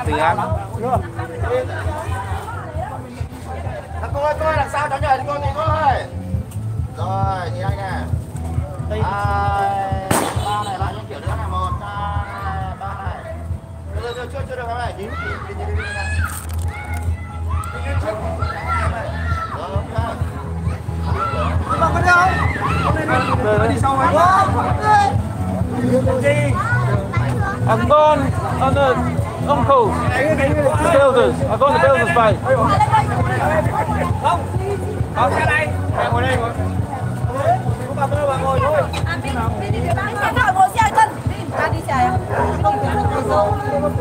từ ăn. Cô ơi, làm sao cháu nhờ cô thì cô ơi. Rồi, nhìn anh nè. Ba này lại những kiểu nữa này, 1, 2, 3 này. Chưa được này, nhìn này. Rồi, ok. Rồi đi sau anh. I'm going on the uncle, the builders. I'm going to the builders bay. Không ra đây. Ngồi đây ngồi. Bà ngồi thôi. Ngồi xe cân. Ta đi xe không phải ngồi sâu.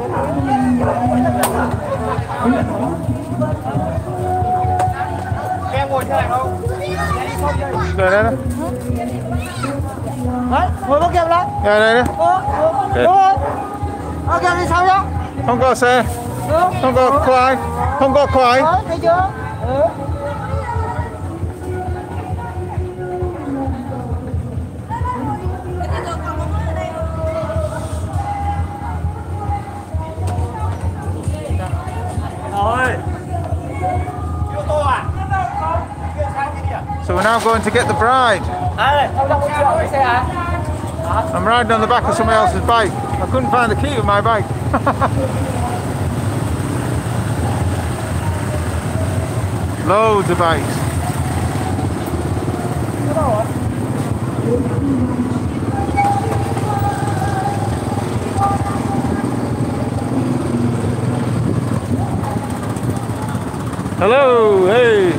Em ngồi thế này không? Rồi đây đó. Đấy, ngồi bác Kiệm đó. Rồi đây đó. Đúng rồi. Bác Kiệm đi sau nhá. Không có xe. Không có khoai. Không có khoai. Thấy chưa? Rồi. Yêu tô à? So we're now going to get the bride. Đây, xe hả? I'm riding on the back of somebody else's bike. I couldn't find the key to my bike. Loads of bikes. Hello, hey.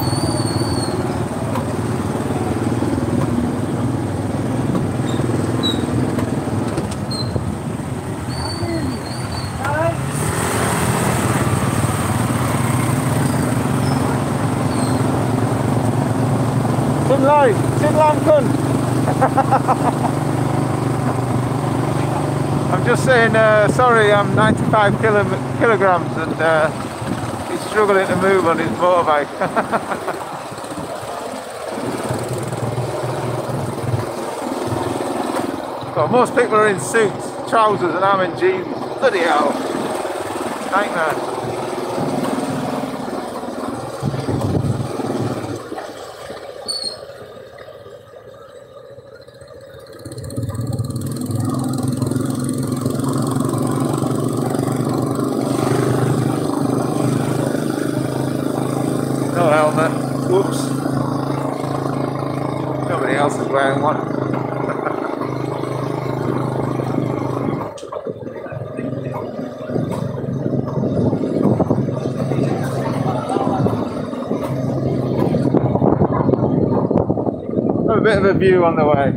Xin Lam Kun. I'm just saying, sorry, I'm 95 kilograms and he's struggling to move on his motorbike. Well, most people are in suits, trousers, and I'm in jeans. Bloody hell. Nightmare. No helmet. Whoops. Nobody else is wearing one. Got a bit of a view on the way.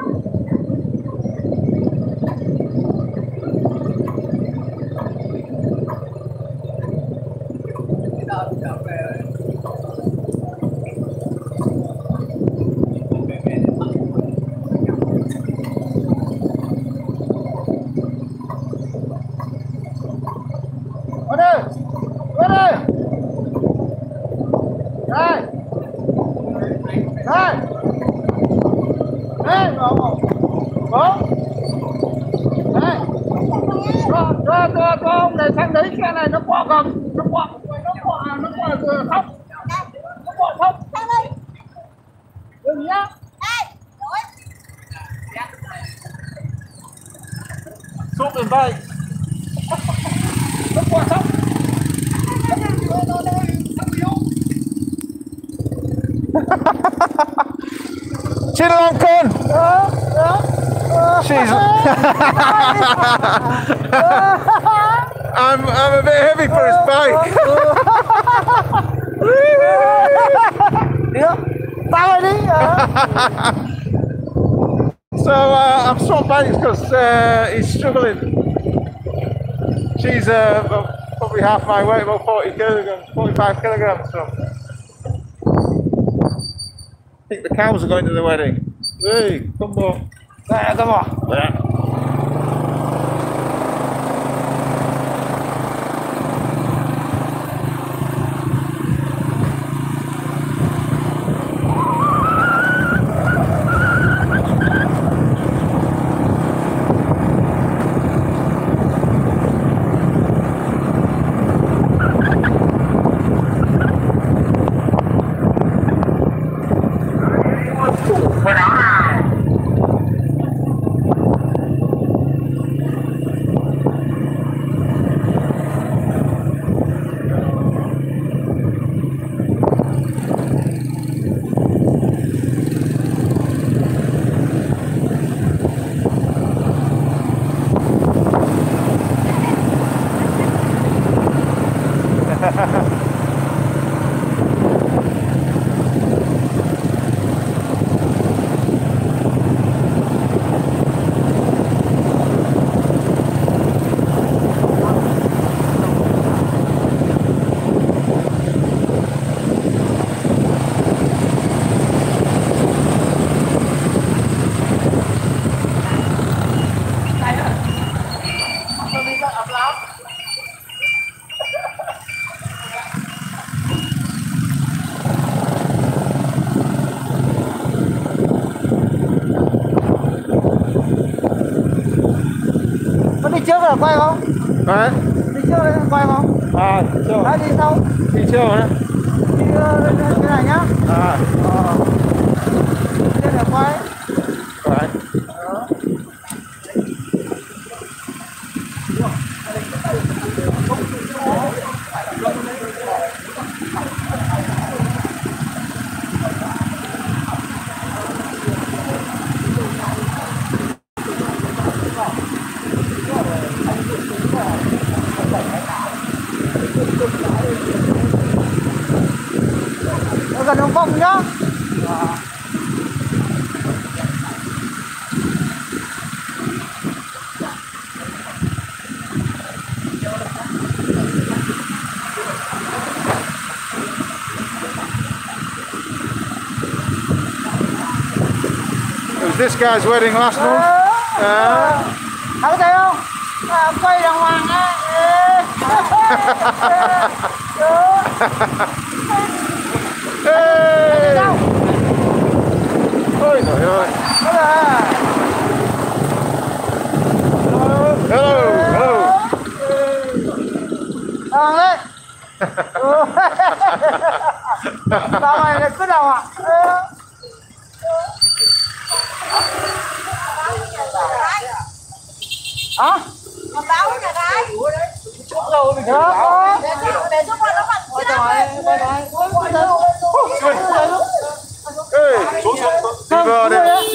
Con để sang đấy xe này nó quọ gầm, nó quọ thấp, nó quọ thấp. Sang đây. Đừng nhá. Xuống đường bay. Nó quọ thấp. Xin Lam Kun. She's. I'm a bit heavy for his bike. Tao đi. So I'm swapped bikes because he's struggling. She's probably half my weight, about 40 kilograms, 45 kilograms. So I think the cows are going to the wedding. Hey, come on. Nè, come on. trước là quay không? Đấy. Đi trước là quay không? À, đi trước. Đấy, đi sau. Đi trước nữa. Đi cái này nhá. À. Đây là quay. Đấy. Nó gần ông Phong nhá. It was this guy's wedding last month. Có thấy không? Quay đàng hoàng á. Hey! Ôi trời ơi. Hello, hello. Đàng đấy. Đàng này là cứ đàng hoàng. Hả? Còn báo nhà gái. Đó. Để giúp con nó bằng Hey, đi vào đi.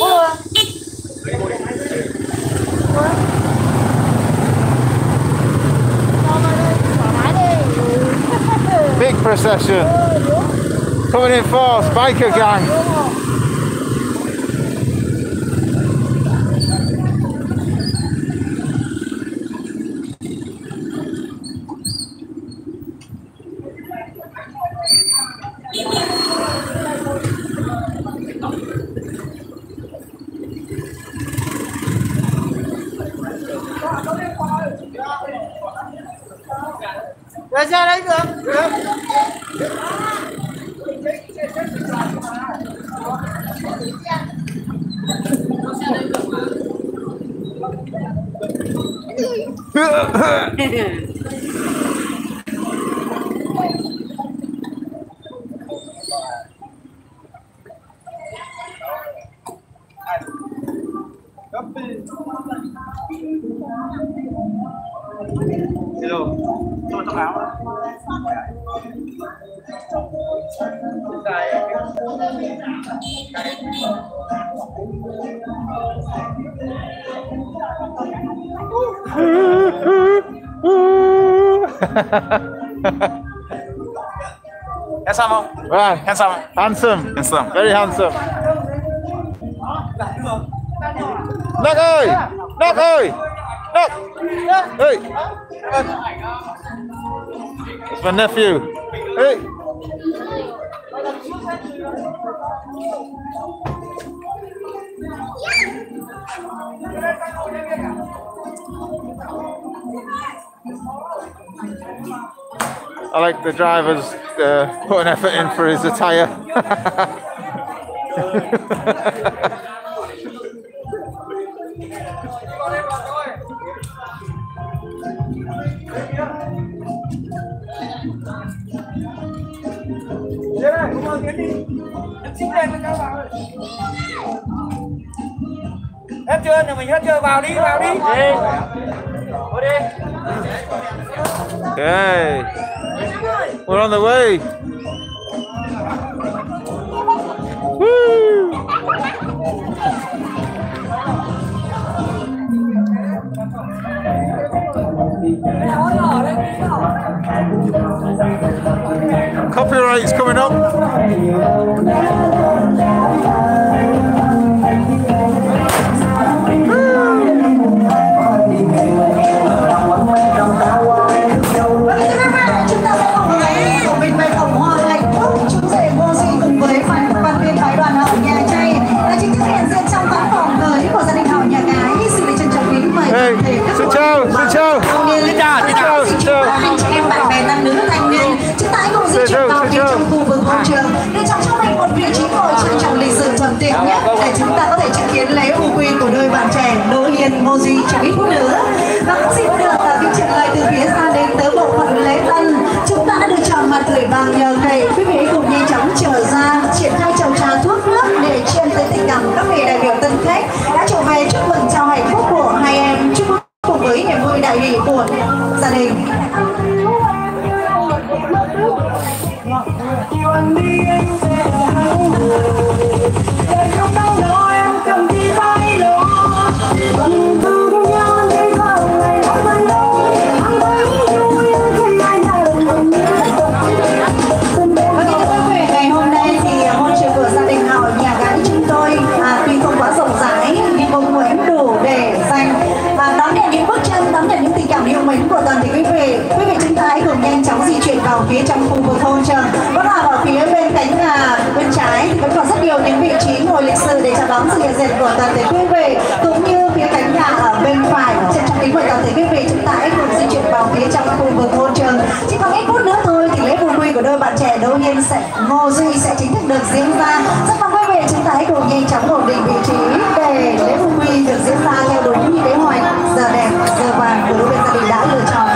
Big procession. Coming in force, biker gang. Để xe đấy được. Hello, tôi thông báo. Handsome không? Right, Handsome. handsome, Handsome. very handsome. Nắc ơi, Nắc ơi, Nắc. Hey, it's my nephew. Hey. I like the drivers putting effort in for his attire. Hết chưa? Nhà mình hết chưa? Vào đi, vào đi. Vô đi. Okay, we're on the way. Woo! Copyright's coming up. Hey, xin chào, xin chào. Xin chào, xin chào. Anh chị em bạn bè nam nữ thanh niên, chúng ta hãy cùng di chuyển vào phía trong khu vực hội trường, để chọn cho mình một vị trí ngồi trang trọng lịch sự thuận tiện nhất để chúng ta có thể chứng kiến lễ u quy của đôi bạn trẻ Đỗ Hiền, Moji trong ít phút nữa. Và cũng xin được kính trình bày từ phía gia đình tới bộ phận lễ tân, chúng ta đã được chọn mặt gửi vàng nhờ cậy. Quý vị cùng nhanh chóng trở ra triển khai chầu trà thuốc nước để chiên tới tình cảm các vị đại biểu tân khách đã trở về chúc mừng chào hạnh phúc của hai em, chúc mừng cùng với niềm vui đại hỷ của gia đình. Vào phía trong khu vực hôn trường, vẫn là ở phía bên cánh bên trái thì vẫn còn rất nhiều những vị trí ngồi lịch sử để chào đón sự hiện diện của toàn thể quý vị, cũng như phía cánh nhà ở bên phải trên trong kính mời toàn thể quý vị chúng ta hãy cùng di chuyển vào phía trong khu vực hôn trường. Chỉ còn ít phút nữa thôi thì lễ vui của đôi bạn trẻ Đỗ Hiên Ngô Duy sẽ chính thức được diễn ra. Rất mong quý vị chúng ta hãy cùng nhanh chóng ổn định vị trí để lễ vui được diễn ra theo đúng như kế hoạch, giờ đẹp giờ vàng của đôi bên gia đình đã lựa chọn.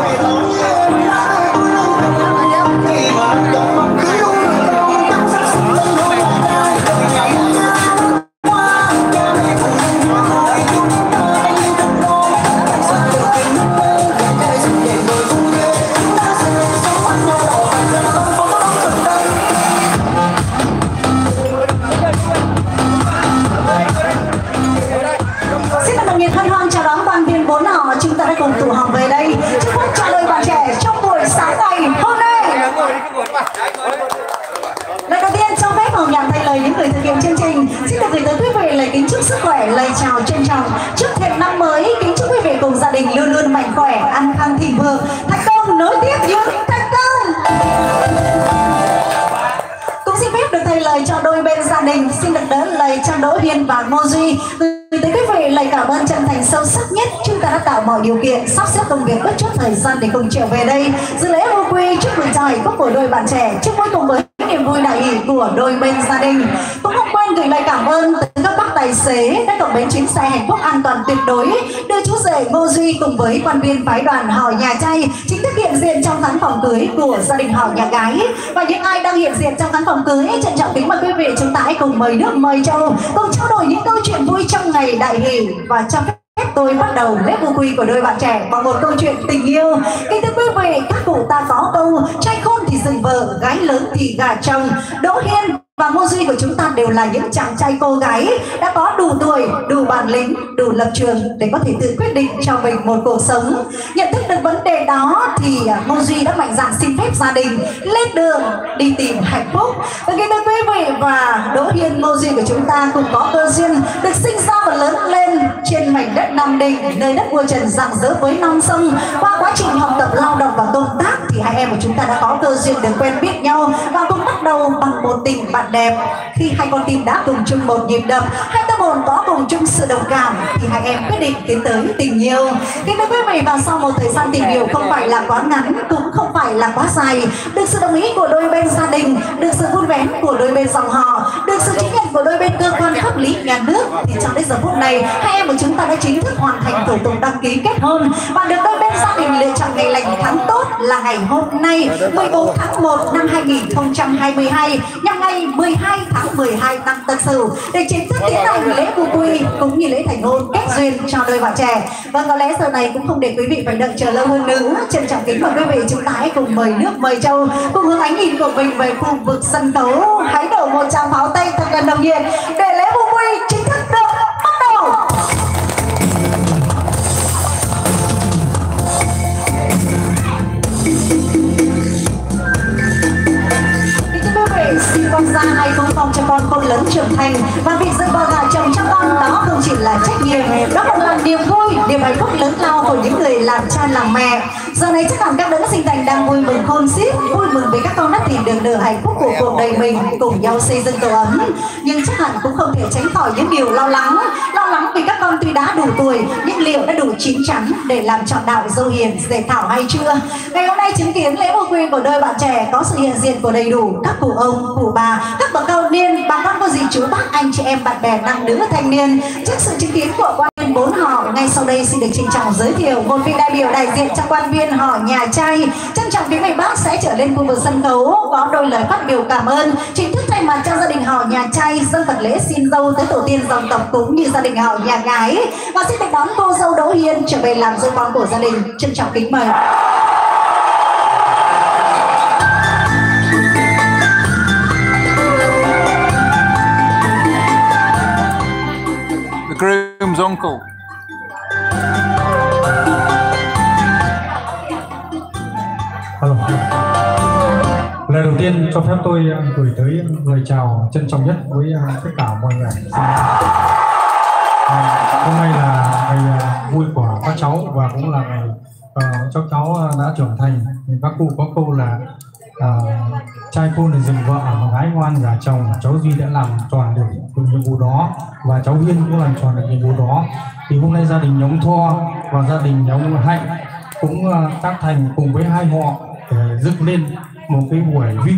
Cùng tụ họp về đây chúc mừng chào đời bạn trẻ trong buổi sáng ngày hôm nay. Lời đầu tiên cho phép Hồng Nhàn thay lời những người thực hiện chương trình xin được gửi tới quý vị lời kính chúc sức khỏe, lời chào trân trọng, chúc thềm năm mới kính chúc quý vị cùng gia đình luôn luôn mạnh khỏe, an khang thịnh vượng, thành công nối tiếp những thành công. Cũng xin phép được thay lời cho đôi bên gia đình, xin được đỡ lời cho Đỗ Hiên và Ngô Duy. Gửi tới quý vị lời cảm ơn chân thành sâu sắc nhất, chúng ta đã tạo mọi điều kiện sắp xếp công việc bất chấp thời gian để cùng trở về đây dự lễ vô quy chúc mừng chào hạnh phúc của đôi bạn trẻ, chúc mừng cùng với niềm vui đại hỷ của đôi bên gia đình. Cũng không quên gửi lời cảm ơn tới các bác tài xế đã cập bến chuyến xe hạnh phúc an toàn tuyệt đối đưa chú rể Ngô Duy cùng với quan viên phái đoàn họ nhà trai chính thức hiện diện trong khán phòng cưới của gia đình họ nhà gái. Và những ai đang hiện diện trong khán phòng cưới trân trọng kính mời quý vị chúng ta hãy cùng mời nước mời trầu, cùng trao đổi những câu chuyện vui trong ngày đại hỷ. Và cho phép tôi bắt đầu lễ vô quy của đôi bạn trẻ bằng một câu chuyện tình yêu. Kính thưa quý vị, các cụ ta có câu trai khôn thì dựng vợ, gái lớn thì gả chồng. Đỗ Hiên và Ngô Duy của chúng ta đều là những chàng trai cô gái đã có đủ tuổi, đủ bản lĩnh, đủ lập trường để có thể tự quyết định cho mình một cuộc sống. Nhận thức được vấn đề đó thì Ngô Duy đã mạnh dạn xin phép gia đình lên đường đi tìm hạnh phúc. Và kính thưa quý vị, và Đỗ Hiên, Ngô Duy của chúng ta cũng có cơ duyên được sinh ra và lớn lên trên mảnh đất Nam Định, nơi đất vua Trần rạng rỡ với non sông. Qua quá trình học tập, lao động và công tác thì hai em của chúng ta đã có cơ duyên được quen biết nhau và cũng bắt đầu bằng một tình bạn đẹp. Khi hai con tim đã cùng chung một nhịp đập, hai tâm hồn có cùng chung sự đồng cảm thì hai em quyết định tiến tới tình yêu. Kính thưa quý vị, và sau một thời gian tìm hiểu không phải là quá ngắn cũng không phải là quá dài, được sự đồng ý của đôi bên gia đình, được sự vun vén của đôi bên dòng họ, được sự chứng nhận của đôi bên cơ quan pháp lý nhà nước, thì trong đến giờ phút này hai em của chúng ta đã chính thức hoàn thành thủ tục đăng ký kết hôn và được đôi bên gia đình lựa chọn ngày lành tháng tốt là ngày hôm nay 14 tháng 1 năm 2022 nhằm ngày 12 tháng 12 năm Tân Sửu để chính thức tiến hành lễ vu quy cũng như lễ thành hôn kết duyên cho đôi bạn trẻ. Và có lẽ giờ này cũng không để quý vị phải đợi chờ lâu hơn nữa, trân trọng kính mời quý vị chúng ta hãy cùng mời nước mời trầu, cùng hướng ánh nhìn của mình về khu vực sân khấu. Hãy đổ một tràng pháo tay thật là nồng nhiệt để lễ vu quy chính thức được bắt đầu. Xin con ra hay không phong cho con khôn lớn trưởng thành, và việc dựng vợ gả chồng cho con đó không chỉ là trách nhiệm, đó còn là niềm vui, niềm hạnh phúc lớn lao của những người làm cha làm mẹ. Giờ này chắc hẳn các đấng sinh thành đang vui mừng khôn xiết, vui mừng vì các con đã tìm được nửa hạnh phúc của cuộc đời mình, cùng nhau xây dựng tổ ấm. Nhưng chắc hẳn cũng không thể tránh khỏi những điều lo lắng vì các con tuy đã đủ tuổi nhưng liệu đã đủ chín chắn để làm trọn đạo dâu hiền dệt thảo hay chưa? Ngày hôm nay chứng kiến lễ vu quy của đôi bạn trẻ có sự hiện diện của đầy đủ các cụ ông, cụ bà, các bậc cao niên, bà con cô dì chú bác, anh chị em, bạn bè, nam nữ, thanh niên. Trước sự chứng kiến của quan viên 4 họ. Ngay sau đây xin được trịnh trọng giới thiệu một vị đại biểu đại diện cho quan viên họ nhà trai. Trân trọng kính mời bác sẽ trở lên khu vực sân khấu có đôi lời phát biểu cảm ơn. Chính thức thay mặt cho gia đình họ nhà trai dâng phần lễ xin dâu tới tổ tiên dòng tộc cũng như gia đình họ nhà gái. Và xin được đón cô dâu Đỗ Hiên trở về làm dâu con của gia đình. Trân trọng kính mời. Groom's uncle. Hello. Lời đầu tiên cho phép tôi gửi tới lời chào trân trọng nhất với tất cả mọi người. Hôm nay là ngày vui của các cháu và cũng là ngày cho cháu đã trưởng thành. Các cụ có câu là trai khôn thì dừng vợ, gái ngoan gả chồng. Cháu Duy đã làm tròn được nhiệm vụ đó và cháu Hiên cũng làm tròn được nhiệm vụ đó. Thì hôm nay gia đình nhóm Thoa và gia đình nhóm Hạnh cũng tác thành cùng với hai họ để dựng lên một cái buổi vi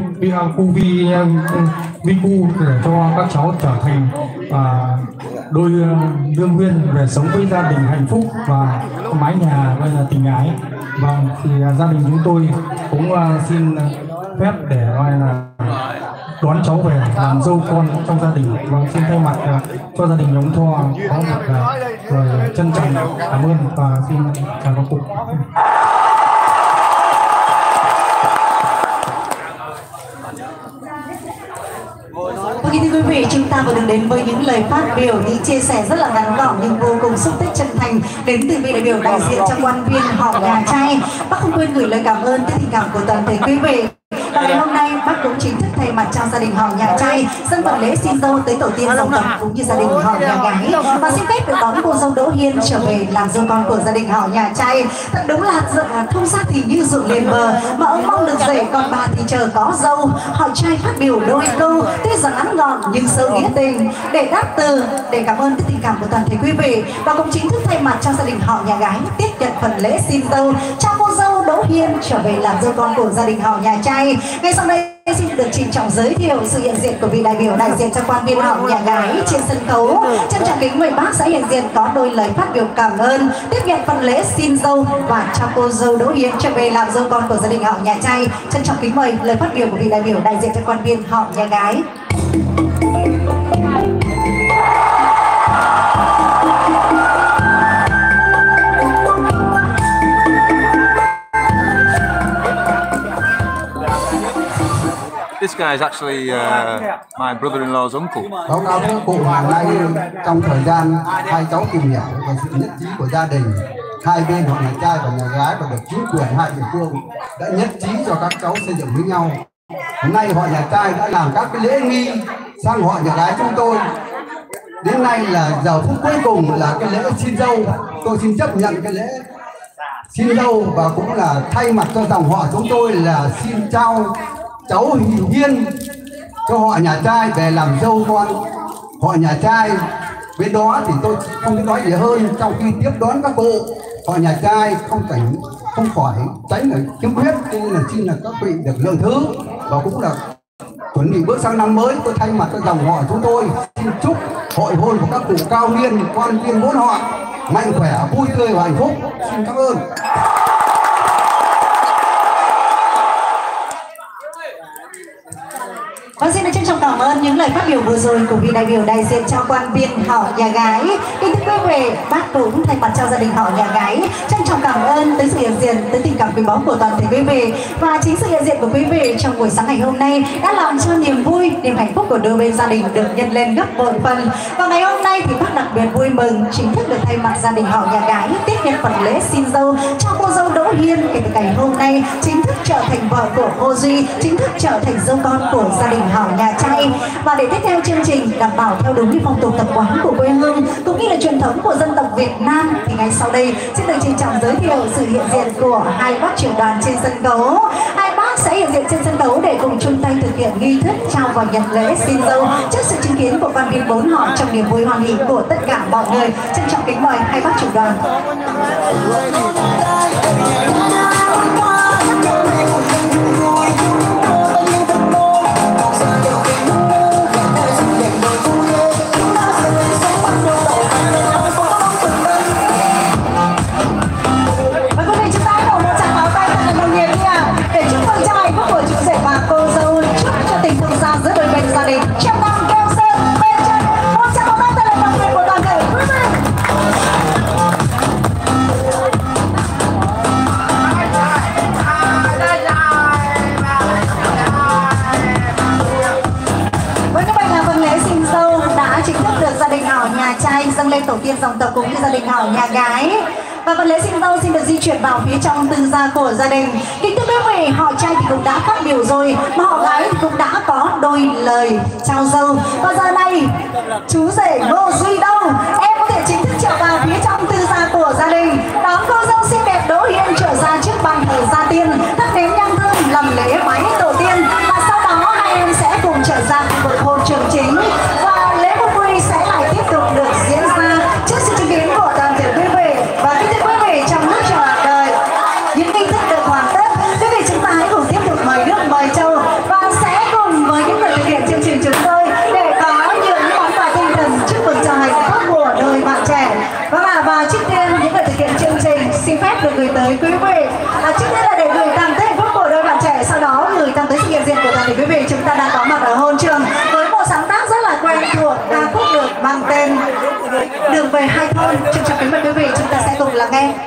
cu để cho các cháu trở thành đôi đương duyên về sống với gia đình hạnh phúc và mái nhà gọi là tình ái. Vâng, thì gia đình chúng tôi cũng xin phép để gọi là đón cháu về làm dâu con trong gia đình. Vâng, xin thay mặt cho gia đình nhóm Thoa có một lời trân trọng cảm ơn và xin chào các cụ. Thưa quý vị, chúng ta vừa được đến với những lời phát biểu, những chia sẻ rất là ngắn gọn nhưng vô cùng xúc tích chân thành đến từ vị đại biểu đại diện cho quan viên họ nhà trai. Bác không quên gửi lời cảm ơn tới tình cảm của toàn thể quý vị. Và ngày hôm nay bác cũng chính thức thay mặt cho gia đình họ nhà trai dâng phần lễ xin dâu tới tổ tiên dòng tộc cũng như gia đình họ nhà gái và xin phép được đón cô dâu Đỗ Hiên trở về làm dâu con của gia đình họ nhà trai. Thật đúng là thông gia thì như ruộng liền bờ mà ông mong được dậy, còn bà thì chờ có dâu. Họ trai phát biểu đôi câu tuy rằng ngắn gọn nhưng sâu nghĩa tình để đáp từ để cảm ơn cái tình cảm của toàn thể quý vị và cũng chính thức thay mặt cho gia đình họ nhà gái tiếp nhận phần lễ xin dâu cho cô dâu Đỗ Hiên trở về làm dâu con của gia đình họ nhà trai. Ngay sau đây xin được trịnh trọng giới thiệu sự hiện diện của vị đại biểu đại diện cho quan viên họ nhà gái trên sân khấu. Trân trọng kính mời bác sẽ hiện diện có đôi lời phát biểu cảm ơn, tiếp nhận phần lễ xin dâu và cho cô dâu Đỗ Hiên trở về làm dâu con của gia đình họ nhà trai. Trân trọng kính mời lời phát biểu của vị đại biểu đại diện cho quan viên họ nhà gái. This guy is actually my brother-in-law's uncle. Báo cáo với cụ hôm nay trong thời gian hai cháu tìm hiểu và sự nhất trí của gia đình, hai bên họ nhà trai và nhà gái và được chính quyền hai địa phương đã nhất trí cho các cháu xây dựng với nhau. Hôm nay họ nhà trai đã làm các cái lễ nghi sang họ nhà gái chúng tôi. Đến nay là giờ phút cuối cùng là cái lễ xin dâu. Tôi xin chấp nhận cái lễ xin dâu và cũng là thay mặt cho dòng họ chúng tôi là xin trao cháu Hiên cho họ nhà trai về làm dâu con họ nhà trai. Bên đó thì tôi không nói gì hơn, trong khi tiếp đón các cụ họ nhà trai không khỏi tránh là khiếm khuyết, cho nên là xin là các vị được lượng thứ và cũng là chuẩn bị bước sang năm mới. Tôi thay mặt cho dòng họ chúng tôi xin chúc hội hôn của các cụ cao niên quan viên bốn họ mạnh khỏe, vui tươi và hạnh phúc. Xin cảm ơn. Vâng, xin trân trọng cảm ơn những lời phát biểu vừa rồi của vị đại biểu đại diện cho quan viên họ nhà gái. Kính thưa quý vị, bác cũng thay mặt cho gia đình họ nhà gái trân trọng cảm ơn tới sự hiện diện, tới tình cảm quý báu của toàn thể quý vị và chính sự hiện diện của quý vị trong buổi sáng ngày hôm nay đã làm cho niềm vui, niềm hạnh phúc của đôi bên gia đình được nhân lên gấp bội phần. Và ngày hôm nay thì bác đặc biệt vui mừng chính thức được thay mặt gia đình họ nhà gái tiếp nhận phần lễ xin dâu cho cô dâu Đỗ Hiên. Kể từ ngày hôm nay chính thức trở thành vợ của cô Duy, chính thức trở thành dâu con của gia đình họ nhà trai. Và để tiếp theo chương trình đảm bảo theo đúng phong tục tập quán của quê hương cũng như là truyền thống của dân tộc Việt Nam thì ngay sau đây xin được trịnh trọng giới thiệu sự hiện diện của hai bác trưởng đoàn trên sân khấu. Hai bác sẽ hiện diện trên sân khấu để cùng chung tay thực hiện nghi thức trao và nhận lễ xin dâu trước sự chứng kiến của quan viên bốn họ trong niềm vui hoan hỉ của tất cả mọi người. Trân trọng kính mời hai bác trưởng đoàn. họ nhà trai dâng lên tổ tiên dòng tộc cũng như gia đình họ nhà gái. Và phần lễ xin dâu xin được di chuyển vào phía trong tư gia của gia đình. Kính thưa quý vị, họ trai thì cũng đã phát biểu rồi, mà họ gái thì cũng đã có đôi lời chào dâu. Và giờ này chú rể Ngô Duy đâu, em có thể chính thức trở vào phía trong tư gia của gia đình, đón cô dâu xinh đẹp Đỗ Hiên trở ra trước bàn thờ gia tiên, thắp nén nhang thơm làm lễ bái tổ tiên. Và sau đó hai em sẽ cùng trở ra khu vực hôn trường chính, và lễ vui vui sẽ lại tiếp tục được diễn ra trước sự chứng kiến của toàn thể quý vị. Và kính thưa quý vị, trong lúc chờ đợi những nghi thức được hoàn tất, quý vị chúng ta hãy cùng tiếp tục mời nước mời trầu và sẽ cùng với những người thực hiện chương trình chúng tôi để có những món quà tinh thần chúc mừng cho hạnh phúc của đôi bạn trẻ. Và trước tiên những người thực hiện chương trình xin phép được gửi tới quý vị, trước tiên là để gửi tặng tới hạnh phúc của đôi bạn trẻ, sau đó gửi tặng tới sự hiện diện của toàn thể quý vị chúng ta đang có mặt ở hôn trường với một sáng tác rất là quen thuộc, ca khúc được mang tên Đường Về Hai Thôn. Trân trọng kính mời quý vị chúng ta sẽ cùng lắng nghe.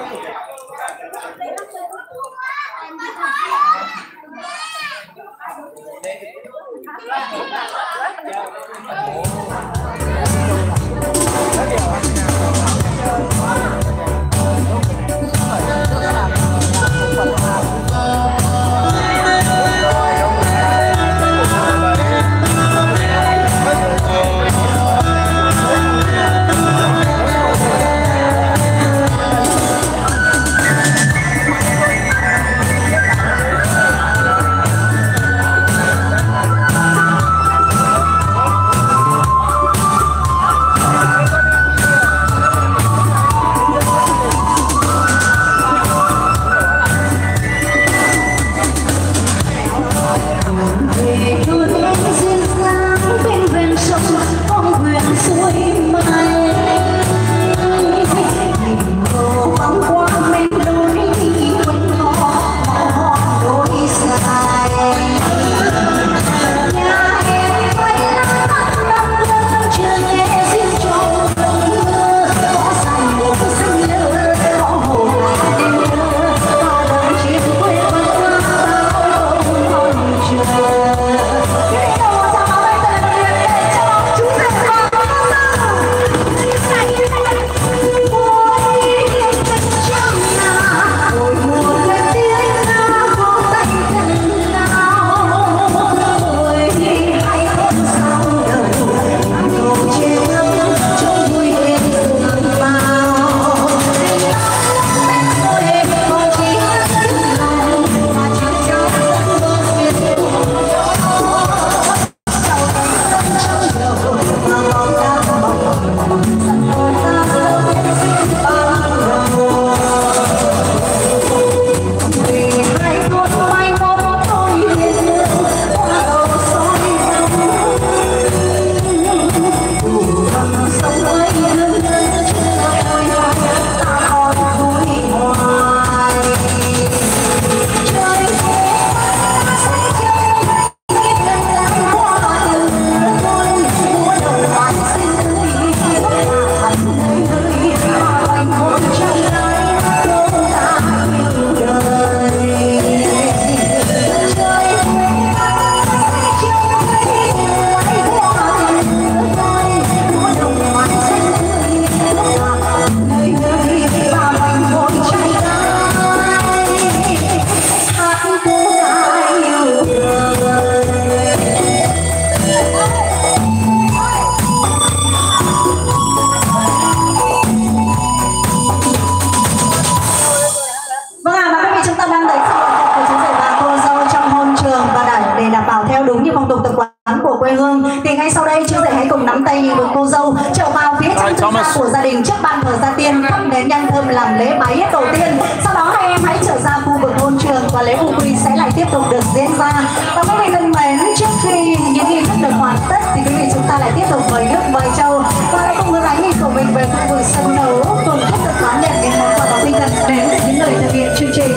Của gia đình trước ban thờ gia tiên, thắp nén nhang thơm làm lễ bái tổ tiên. Sau đó hai em hãy trở ra khu vực hôn trường và lễ vui quy sẽ lại tiếp tục được diễn ra. Và quý vị thân mến, trước khi những nghi thức được hoàn tất thì quý vị chúng ta lại tiếp tục mời nước mời trầu và hãy cùng hướng ánh nhìn của mình về khu vực sân đấu cùng tiếp tục đón nhận những món quà tinh thần đến từ những người thực hiện chương trình.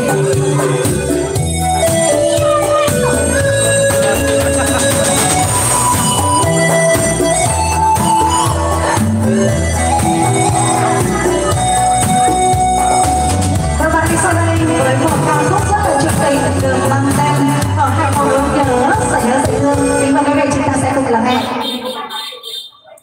Sau đây với một ca khúc rất là trữ tình được mang tên ở hai màu nhớ, sẽ nhớ dễ thương. Kính mời quý vị chúng ta sẽ cùng lắng nghe.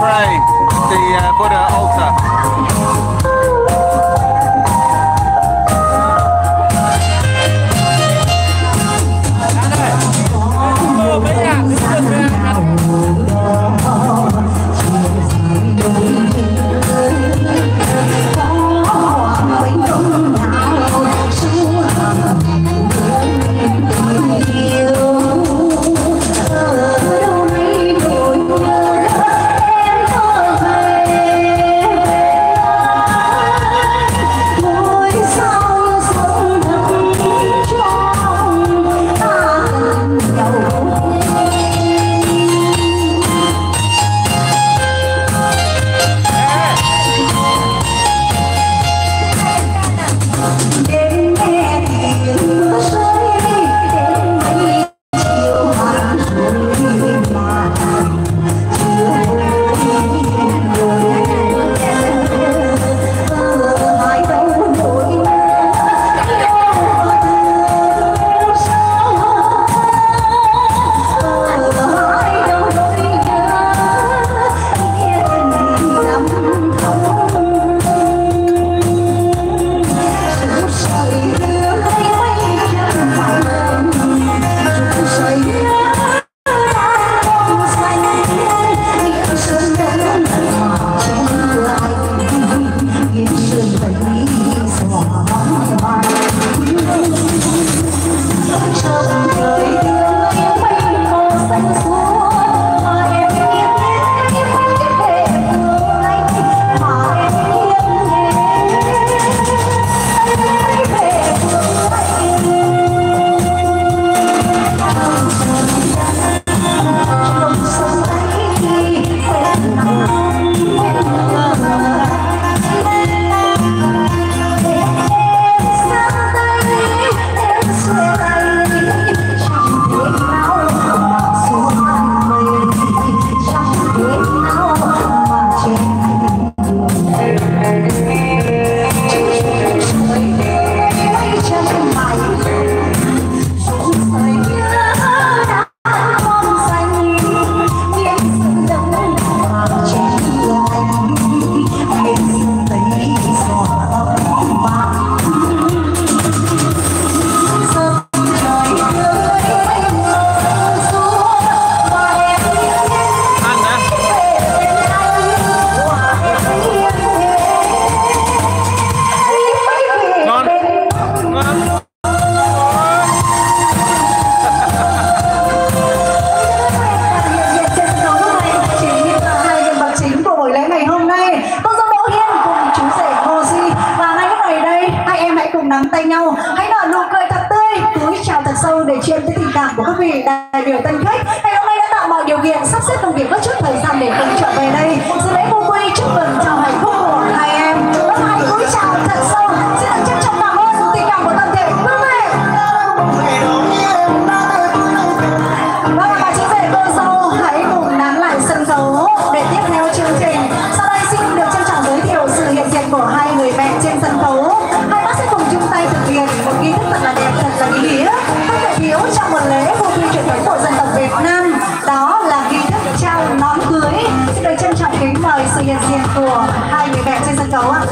pray the Buddha altar. nắm tay nhau, hãy nở nụ cười thật tươi, cúi chào thật sâu để chiêm cái tình cảm của các vị đại biểu tân khách. Ngày hôm nay đã tạo mọi điều kiện sắp xếp công việc bất chút thời gian để cùng trở về đây. Dự lễ vô quy chúc mừng chào hạnh phúc của hai em. Vâng, hãy cúi chào thật sâu, xin được trân trọng cảm ơn tình cảm của toàn thể quý vị. Vâng, bà chị rể cô dâu hãy cùng nán lại sân khấu để tiếp theo chương trình. Sau đây xin được trân trọng giới thiệu sự hiện diện của hai người mẹ trên sân khấu. Hai bác sẽ cùng chung tay thực hiện một nghi thức thật là đẹp, thật là ý nghĩa, không thể thiếu trong một lễ vô quy truyền thống của dân tộc Việt Nam. Đó là nghi thức trao nón cưới. Xin được trân trọng kính mời sự hiện diện của hai người mẹ trên sân khấu ạ.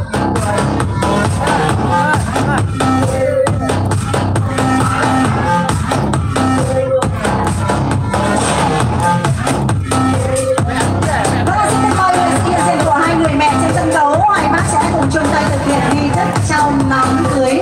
Chung tay thực hiện nghi thức trao nón cưới.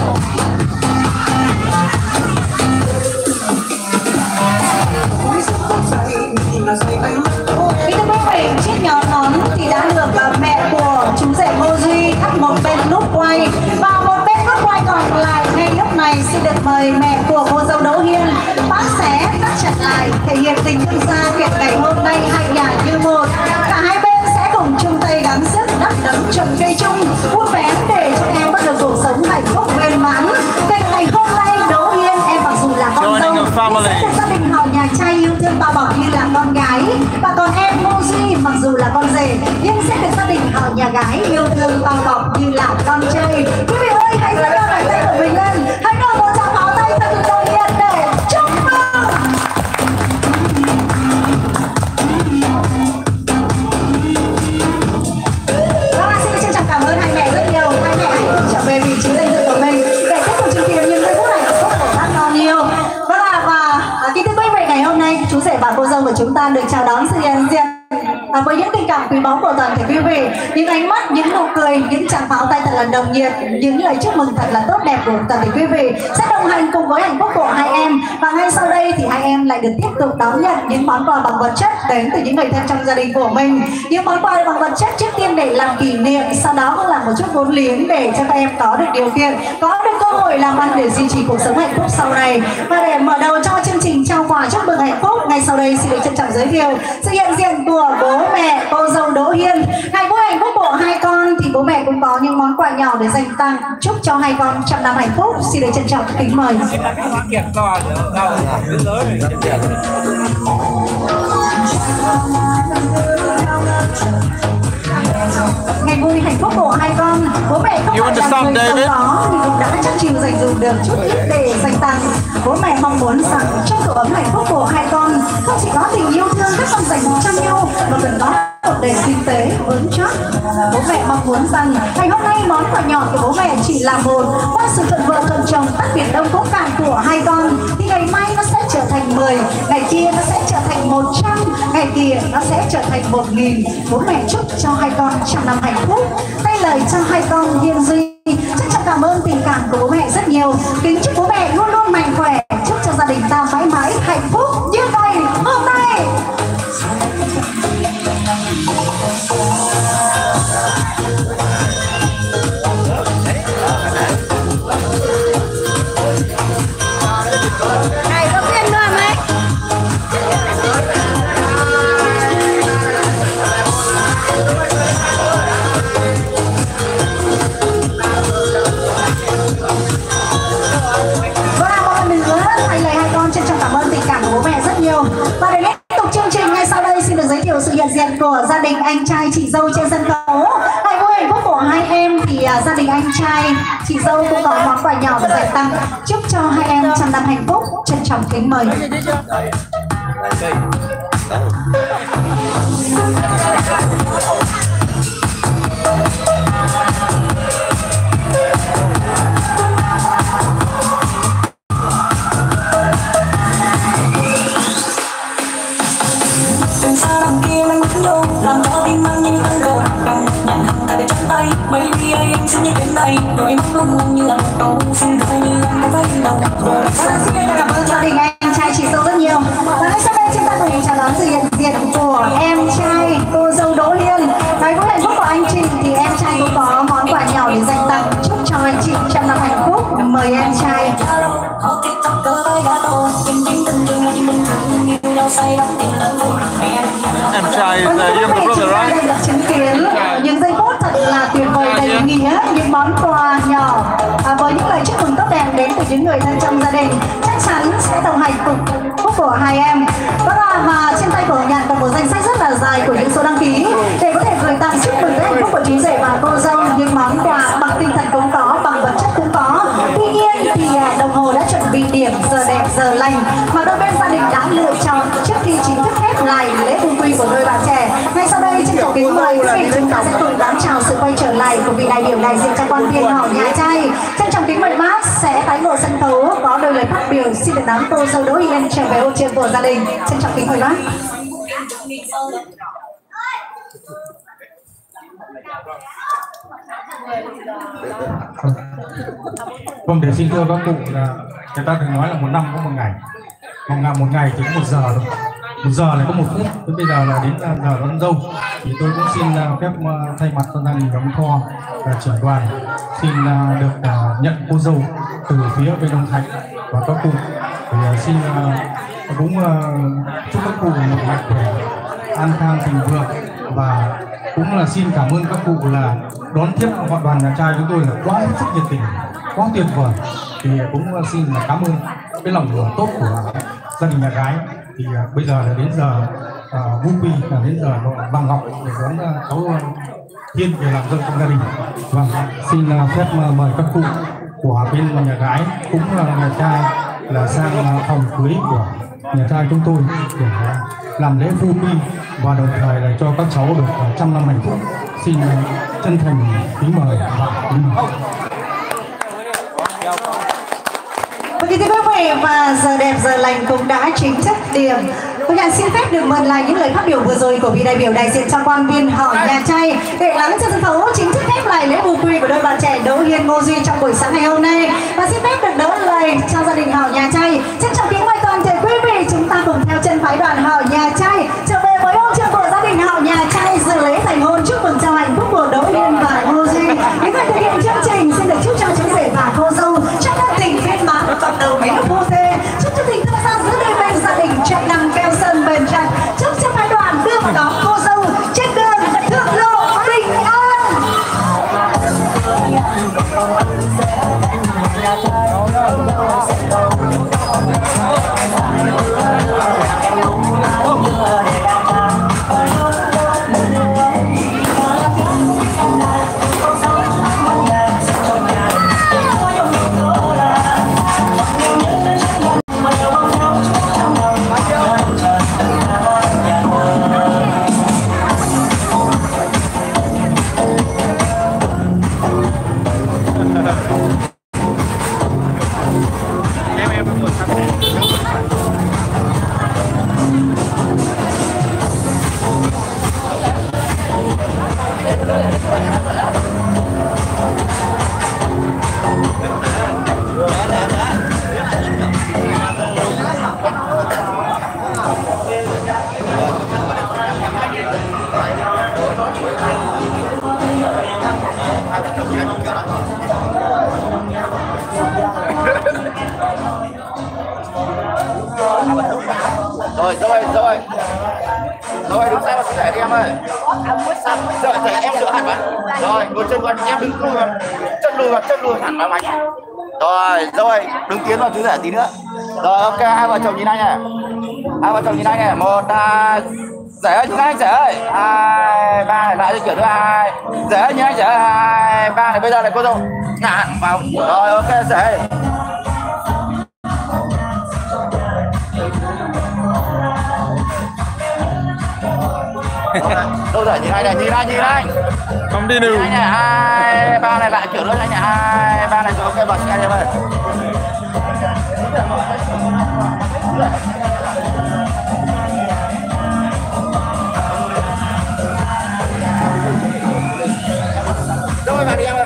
Kính thưa quý vị, chiếc nón thì đã được mẹ của chú rể Ngô Duy thắt một bên nút quay và một bên nút quay còn lại ngay lúc này xin được mời mẹ của cô dâu Đỗ Hiên. Bác sẽ thắt chặt lại thể hiện tình thương gia kiện ngày hôm nay hai nhà như một. Cả hai bên sẽ cùng chung tay gắng sức đắp đấm trồng cây chung, vui vẻ để cho em bắt được cuộc sống hạnh phúc viên mãn. Ngày hôm nay Đỗ Hiên em mặc dù là con dâu sẽ được gia đình họ nhà trai yêu thương bao bọc như là con gái, và còn em Ngô Duy mặc dù là con rể nhưng sẽ được gia đình họ nhà gái yêu thương bao bọc như là con trai. Quý vị ơi, hãy giơ đôi bàn tay của mình lên, hãy đổ một tràng pháo tay thật Đỗ Hiên để chúc mừng. cảm quý báu của toàn thể quý vị, những ánh mắt, những nụ cười, những tràng pháo tay thật là nồng nhiệt, những lời chúc mừng thật là tốt đẹp của toàn thể quý vị sẽ đồng hành cùng với hạnh phúc của hai em. Và ngay sau đây thì hai em lại được tiếp tục đón nhận những món quà bằng vật chất đến từ những người thân trong gia đình của mình. Những món quà bằng vật chất trước tiên để làm kỷ niệm, sau đó cũng là một chút vốn liếng để cho các em có được điều kiện, có được cơ hội làm ăn để duy trì cuộc sống hạnh phúc sau này. Và để mở đầu cho chương trình trao quà chúc mừng hạnh phúc, ngay sau đây xin được trân trọng giới thiệu sự hiện diện của bố mẹ cô dâu Đỗ Hiên. Ngày vui hạnh phúc của hai con thì bố mẹ cũng có những món quà nhỏ để dành tặng chúc cho hai con trăm năm hạnh phúc. Xin được trân trọng kính mời. Ngày vui hạnh phúc của hai con, bố mẹ không phải là người giàu có thì cũng đã chắc chiu dành dụm được chút ít để dành tặng. Bố mẹ mong muốn rằng trong tổ ấm hạnh phúc của hai con không chỉ có tình yêu thương các con dành cho nhau mà cần có một nền kinh tế vững chắc. Bố mẹ mong muốn rằng ngày hôm nay món quà nhỏ của bố mẹ chỉ là một, qua sự thuận vợ thuận chồng tác biệt đông cố cạn của hai con thì ngày mai nó sẽ trở thành 10, ngày kia nó sẽ trở thành 100, ngày kia nó sẽ trở thành 1000. Bố mẹ chúc cho hai con trăm năm hạnh phúc. Tay lời cho hai con Hiên Duy trân trọng cảm ơn tình cảm của bố mẹ rất nhiều. Kính chúc bố mẹ luôn luôn mạnh khỏe, chúc cho gia đình ta mãi mãi hạnh phúc như vậy hôm nay. Này có tiền luôn đấy. Và một lần nữa thay lời hai con trân trọng cảm ơn tình cảm của bố mẹ rất nhiều. Và để tiếp tục chương trình ngay sau đây xin được giới thiệu sự hiện diện của gia đình anh trai chị dâu trên sân khấu. Ngày vui hạnh phúc của hai em thì gia đình anh trai chị dâu cũng có món quà nhỏ để dành tặng chúc cho hai em trăm năm hạnh phúc. Trân trọng kính mời. Làm cho tim mang những cơn đổ cầm nhận hàng tại trong tay mấy khi anh xin nhắc đến đây đôi mắt luôn luôn như là một câu xin thôi như anh có phải đầu rồi xin cảm ơn gia đình anh trai chị dâu rất nhiều. Và ngay sau đây chúng ta cùng chào đón sự hiện diện của em trai cô dâu Đỗ Hiên. Ngày vui hạnh phúc của anh chị thì em trai cũng có món quà nhỏ để dành tặng chúc cho anh chị trăm năm hạnh phúc. Mời em trai. Em trai is younger brother, right? Được chứng kiến những giây phút thật là tuyệt vời đầy ý nghĩa, những món quà nhỏ với những lời chúc mừng tốt đẹp đến từ những người thân trong gia đình chắc chắn sẽ đồng hành cùng phúc của hai em. Đó là và trên tay của nhận còn một danh sách rất là dài của những số đăng ký để có thể gửi tặng chúc mừng tới hạnh phúc của chú rể và cô dâu. Những món quà bằng tinh thần cũng có, bằng vật chất cũng có. Tuy nhiên thì đồng hồ đã chuẩn bị điểm giờ đẹp giờ lành mà đôi bên gia đình đã lựa chọn trước khi chính thức khép lại lễ cung quy của đôi bạn trẻ. Ngay sau đây xin tổ kính mời quý vị chúng ta sẽ cùng đón chào sự quay trở lại của vị đại biểu đại diện cho quan viên họ nhà trai. Trân trọng kính mời bác sẽ tái ngộ sân khấu có đôi lời phát biểu. Xin được đón cô dâu Đỗ Hiên trở về ô trên của gia đình. Trân trọng kính mời bác. Vâng, để xin thưa các cụ là người ta thường nói là một năm có một ngày, một ngày chỉ có 1 giờ thôi, 1 giờ lại có 1 phút. Thế bây giờ là đến giờ đón dâu thì tôi cũng xin phép thay mặt cho gia đình ông Kho và trưởng đoàn xin được nhận cô dâu từ phía bên Đông Thạnh và các cụ thì xin cũng chúc các cụ một mạnh khỏe, an khang thịnh vượng và cũng là xin cảm ơn các cụ là đón tiếp họ đoàn nhà trai chúng tôi là quá rất nhiệt tình, quá tuyệt vời. Thì cũng xin là cảm ơn cái lòng tốt của gia đình nhà gái. Thì bây giờ là đến giờ Vũ Quy là đến giờ Vàng Ngọc để đón cháu Hiên về làm dâu trong gia đình. Vâng, xin phép mời các cụ của bên nhà gái cũng là nhà trai là sang phòng cưới của nhà trai chúng tôi để làm lễ phu quy và đồng thời là cho các cháu được trăm năm hạnh phúc. Xin chân thành kính mời và kính mời. Thưa quý vị và giờ đẹp giờ lành cũng đã chính thức điểm Cô nhà xin phép được mượn lại những lời phát biểu vừa rồi của vị đại biểu đại diện cho quan viên họ nhà trai để lắng cho sân khấu chính thức khép lại lễ bù quy của đôi bạn trẻ Đỗ Hiên Ngô Duy trong buổi sáng ngày hôm nay. Và xin phép được đỡ lời cho gia đình họ nhà trai. Trân trọng kính mời toàn thể quý vị chúng ta cùng theo chân phái đoàn họ nhà trai trở về với ông trường của gia đình họ nhà trai dự lễ thành hôn chúc mừng cho hạnh phúc của Đỗ Hiên và Ngô Duy. Những người thực hiện chương trình xin được chúc cho chú rể và cô dâu trong gia tình viên mãn cộng đồng mấy lúc vô tê. Chúc cho tình thương gian giữa đôi bên gia đình trăm năm keo sơn bền chặt. Chúc cho phái đoàn đưa vào đó cô dâu trên đường thượng lộ bình an. Rồi đứng sang mà sẽ đi em ơi. Rồi em dựa hẳn vào. Rồi ngồi chân con em đứng lùi vào. Chân lùi hẳn vào mạch. Rồi đứng tiến vào chú rể tí nữa. Rồi ok, hai vợ chồng nhìn anh này. Hai vợ chồng nhìn anh này. Một rể ơi, nhìn anh rể ơi. 2 3 này lại kiểu thứ 2. Rể ơi, nhìn anh rể ơi. 2 3 này bây giờ này cô dâu ngả hẳn vào. Rồi ok rể. Đâu rồi, nhìn anh. Không đi nữa. 2 3 này lại kiểu nữa anh nhỉ. 2 3 này rồi ok bật xe đi em ơi. Rồi vào đi em ơi.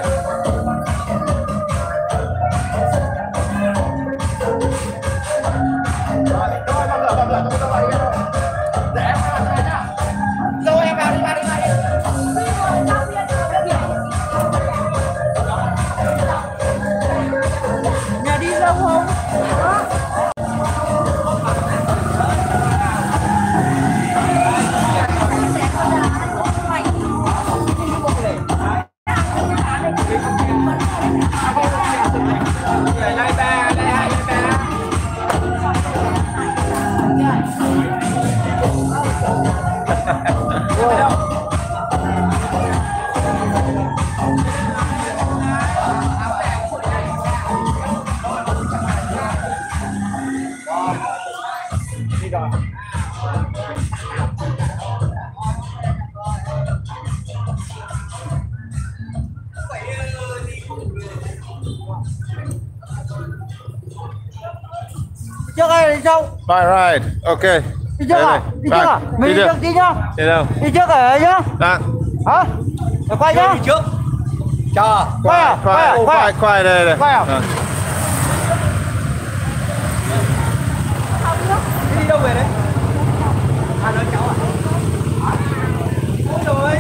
Trước đây đi sau. Right, ok. Đi trước à? Đi trước à? Mình đi trước tí nhá. Đi đâu? Đi trước ở đây nhá. Đang. Hả? Rồi quay nhá. Đi trước. Chờ. Quay đây. Quay à? Đi đâu về đấy? Nói cháu à? Ôi trời ơi.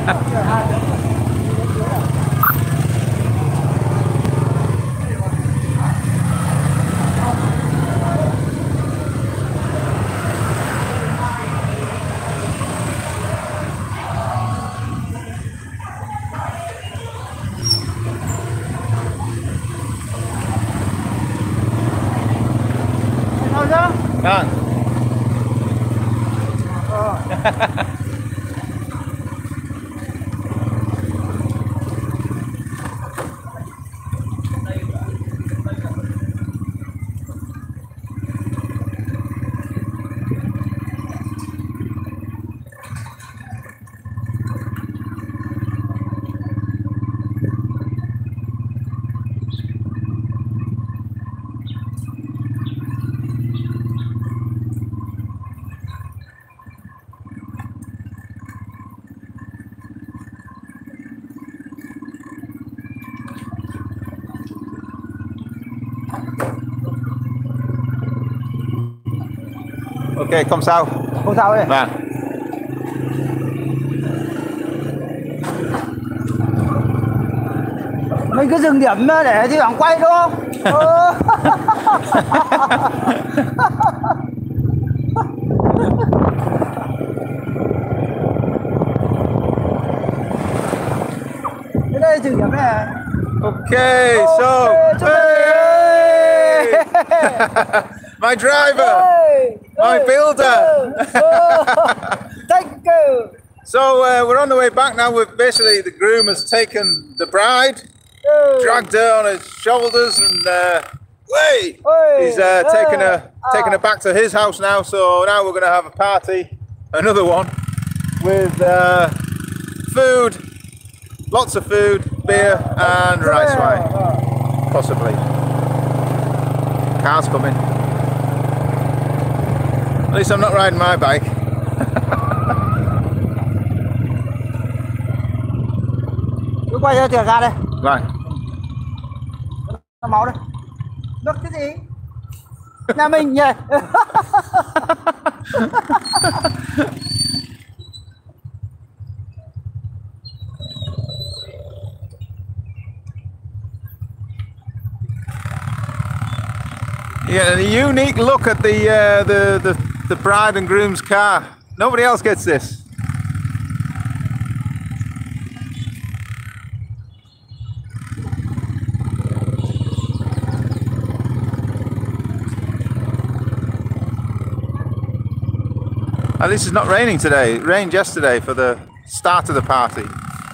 Đang. Ok, không sao. Không sao ấy. Vâng. Mình cứ dừng điểm để thi thoảng quay đúng không? Đến đây dừng điểm này. Okay, so Hey! my driver, Hey! my builder. Thank you. So we're on the way back now. With basically the groom has taken the bride, dragged her on his shoulders, and he's taken her back to his house now. So now we're going to have a party, another one, with food, lots of food, beer, and rice wine, possibly. Car's coming. At least I'm not riding my bike. Cứ quay ra tiền ra đây. Right. Máu đây. Nước cái gì? Nhà mình nhỉ? Yeah, a unique look at the bride and groom's car. Nobody else gets this. At least it's not raining today. It rained yesterday for the start of the party.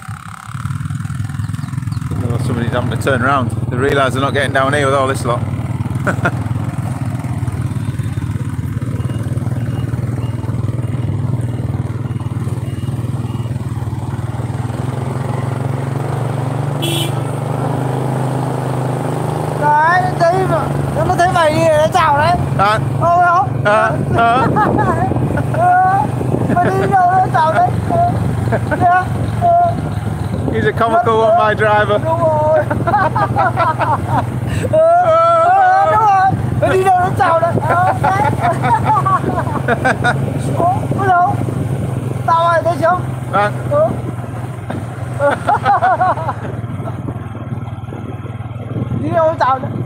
Oh, somebody's having to turn around. They realise they're not getting down here with all this lot. Đấy, nó thấy mày đi nó chào đấy. À. Không không? Mày đi đâu nó chào đấy. He's a comical one, my driver. Đúng rồi. Đúng rồi. Mày đi đâu nó chào đấy. Ủa đâu? Tao ơi, thấy không? À. Đi đâu nó chào đấy.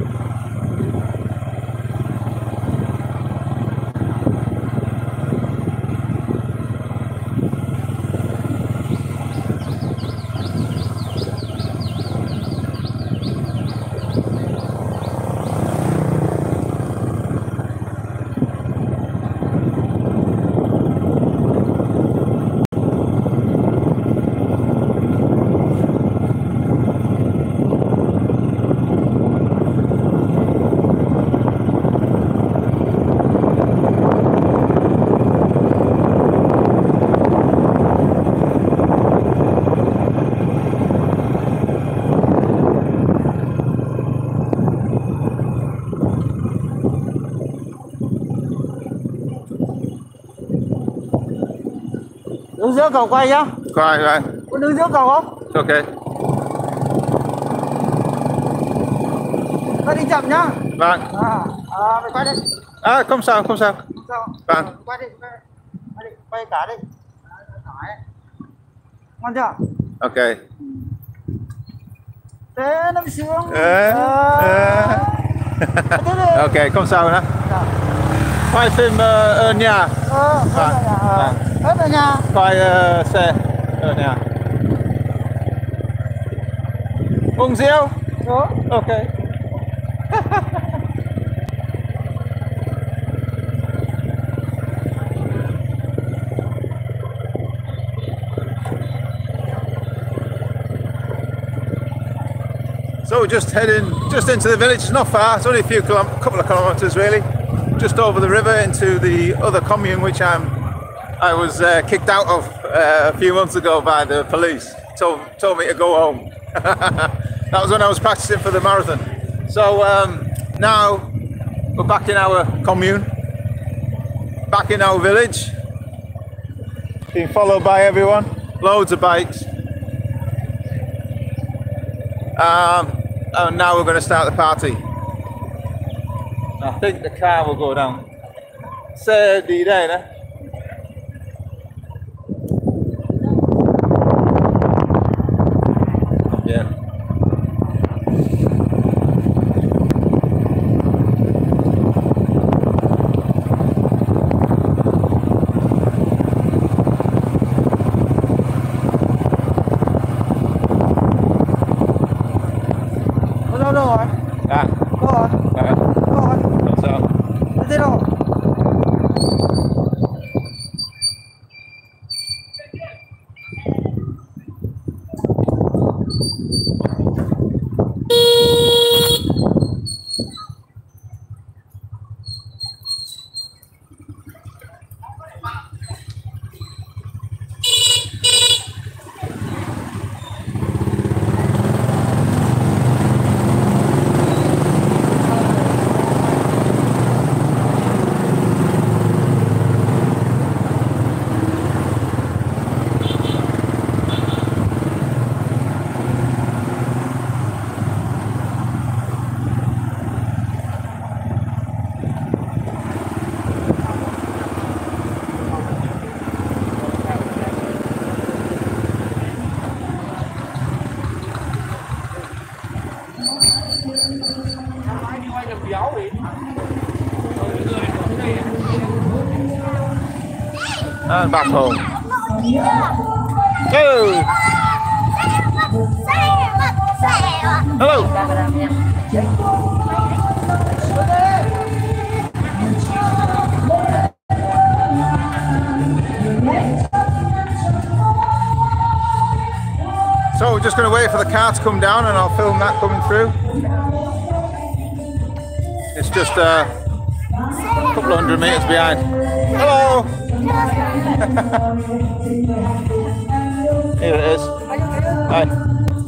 Đứng giữa cầu quay nhá. Quay, right. Có đứng giữa cầu không? It's okay. Ta đi chậm nhá. Vâng. Mày quay đi. À, không sao, không sao. Không sao. Vâng. Quay đi, quay cả đi. Ngon chưa? Ok. Thế nó mới sướng. Ok, không sao nữa. Quay phim ở nhà. Hết ở nhà. Quay xe ở nhà. Uống rượu. Ok. So we're just heading into the village. It's not far. It's only a couple of kilometers really. Just over the river into the other commune, which I was kicked out of a few months ago by the police. Told me to go home. That was when I was practicing for the marathon. So now we're back in our commune, back in our village, being followed by everyone. Loads of bikes. And now we're going to start the party. I think the car will go down xe đi đây nè. Yeah. Đâu rồi? À. Đâu rồi? À. Đâu rồi? Sao? Thế đâu? Back home. Go! Hello! So we're just going to wait for the car to come down and I'll film that coming through. It's just a couple of 100 meters behind. Hello! Here it is. Hi.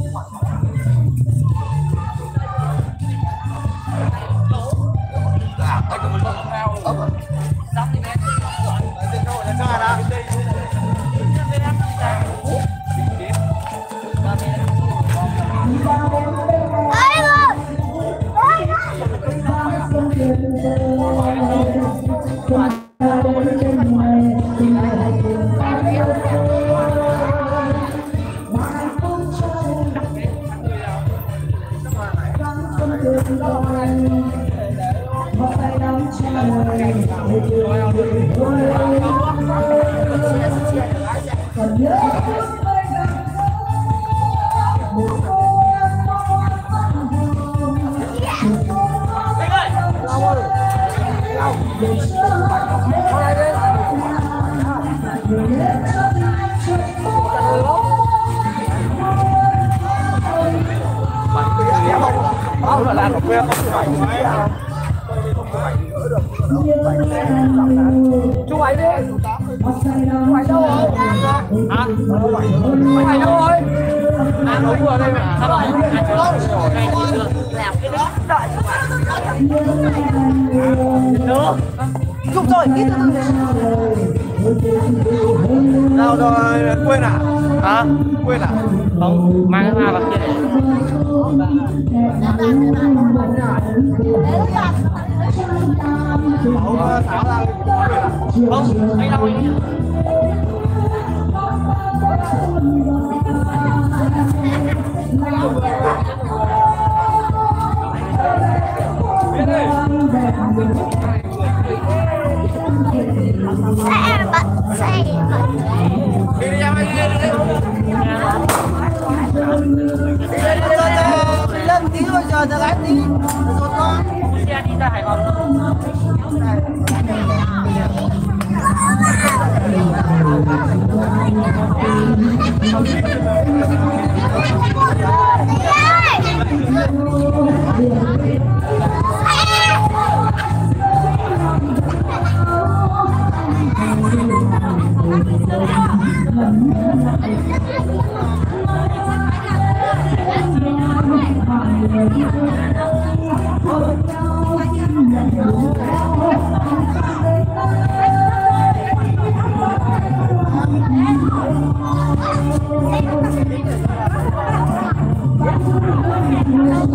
Chú Bảy đi. Chú Bảy đâu rồi? Hả? Chú Bảy đâu rồi? À, nó vừa đây mà. Sao rồi? Này chị được làm cái đó. Được. Chụp rồi, ít từ từ. Nào rồi, quên à? Hả? Quên à? Không, mang cái hoa vào kia này. Không, anh đâu anh. Lên tí rồi giờ ta lái tí rồi con xe đi ra Hải Phòng.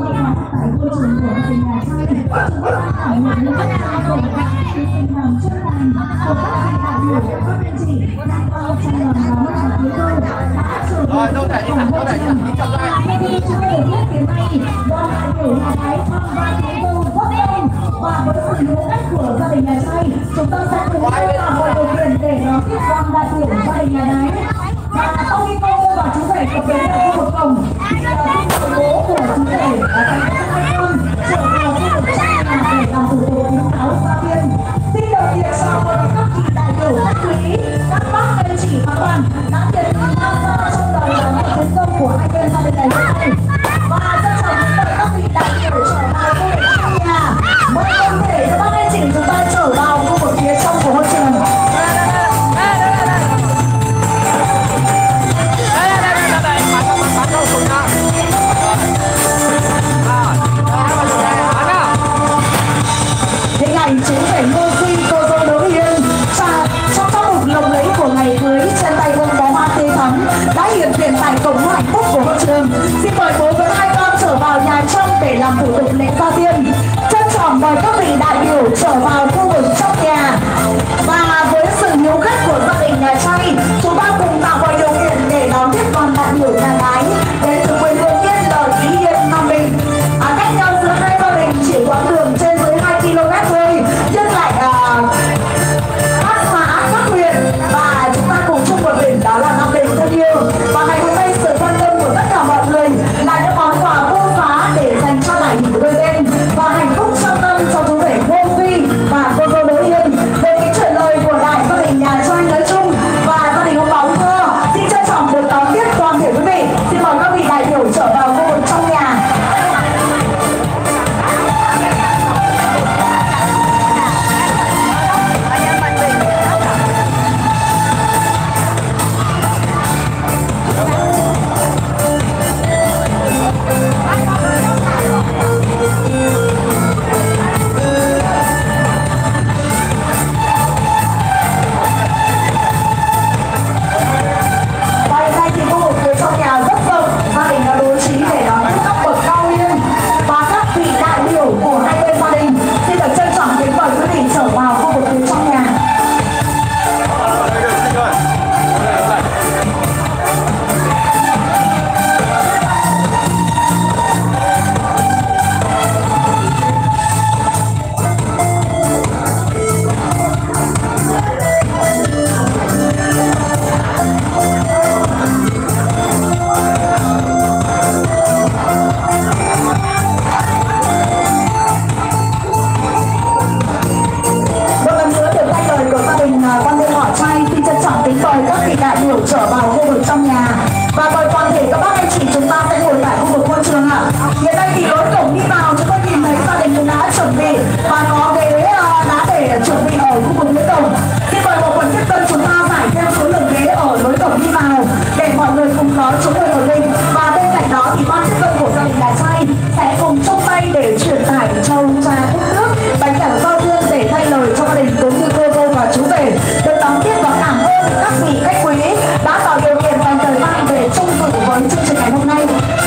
Hãy subscribe cho kênh Ghiền Mì Gõ để không bỏ lỡ những video hấp dẫn. Rồi, đâu để đi thẳng, đâu để đi chậm lại. Và với sự hiếu khách của gia đình nhà trai, chúng ta sẽ cùng nhau tạo điều kiện để đón tiếp đoàn đại biểu gia đình nhà gái. Và sau khi cô và chú rể cập bến ở khu vực cổng, thì xin mời bố của chú rể và hai con trở vào khu vực trong nhà để làm thủ tục kính cáo gia viên. Xin đầu tiên chào mừng các vị đại biểu khách quý, các bác anh chị và đoàn đã nhiệt tình tham gia trong đoàn đón tiếp thành công của hai bên gia đình này hôm nay. Và rất chào mừng các vị đại biểu trở vào khu vực trong nhà. Mời toàn thể các bác anh chị chúng ta trở vào khu vực phía trong của hội trường. Hình ảnh chú rể Ngô Duy, cô dâu Đỗ Hiên trong các mục lồng lẫy của ngày cưới, trên tay vương bó hoa tươi thắm đã hiện diện tại cổng hạnh phúc của hội trường. Xin mời bố với hai con trở vào nhà trong để làm thủ tục lễ gia tiên. Trân trọng mời các vị đại biểu trở vào khu vực trong nhà. Và với sự hiếu khách của gia đình nhà trai, chúng ta cùng tạo mọi điều kiện để đón tiếp đoàn đại biểu nhà gái đến từ quê hương Yên Lợi, Ý Yên, Nam Định. Cách nhau giữa hai gia đình chỉ quãng đường trên dưới 2 km thôi, nhưng lại các xã, các huyện và chúng ta cùng chung một đỉnh đó là Nam Định thân yêu. Và ngày hôm nay sự quan tâm của tất cả mọi người là những món quà vô giá để dành cho đại hỷ đôi bên và hạnh phúc trong tâm cho chú rể Ngô Duy và cô dâu Đỗ Hiên. Về cái chuyện lời của đại gia đình nhà trai nói chung và gia đình ông Bóng Thơ, xin trân trọng được đón tiếp toàn thể quý vị. Xin mời các vị đại biểu trở vào khu vực trong nhà. Trở vào khu vực trong nhà và mời toàn thể các bác anh chị chúng ta sẽ ngồi tại khu vực hội trường ạ. Hiện nay thì lối cổng đi vào chúng tôi nhìn thấy gia đình cũng đã chuẩn bị và có ghế đã để chuẩn bị ở khu vực lối cổng. Xin mời bộ phận tiếp tân chúng ta giải theo số lượng ghế ở lối cổng đi vào để mọi người cùng có chỗ ngồi ổn định. Và bên cạnh đó thì ban tiếp tân của gia đình nhà trai sẽ cùng chung tay để truyền tải trâu trà cốc nước bánh kẹo giao thương để thay lời cho gia đình cũng như cô dâu và chú rể được đón tiếp và cảm ơn các vị khách quý đã tạo điều kiện dành thời gian để chung dự với chương trình ngày hôm nay.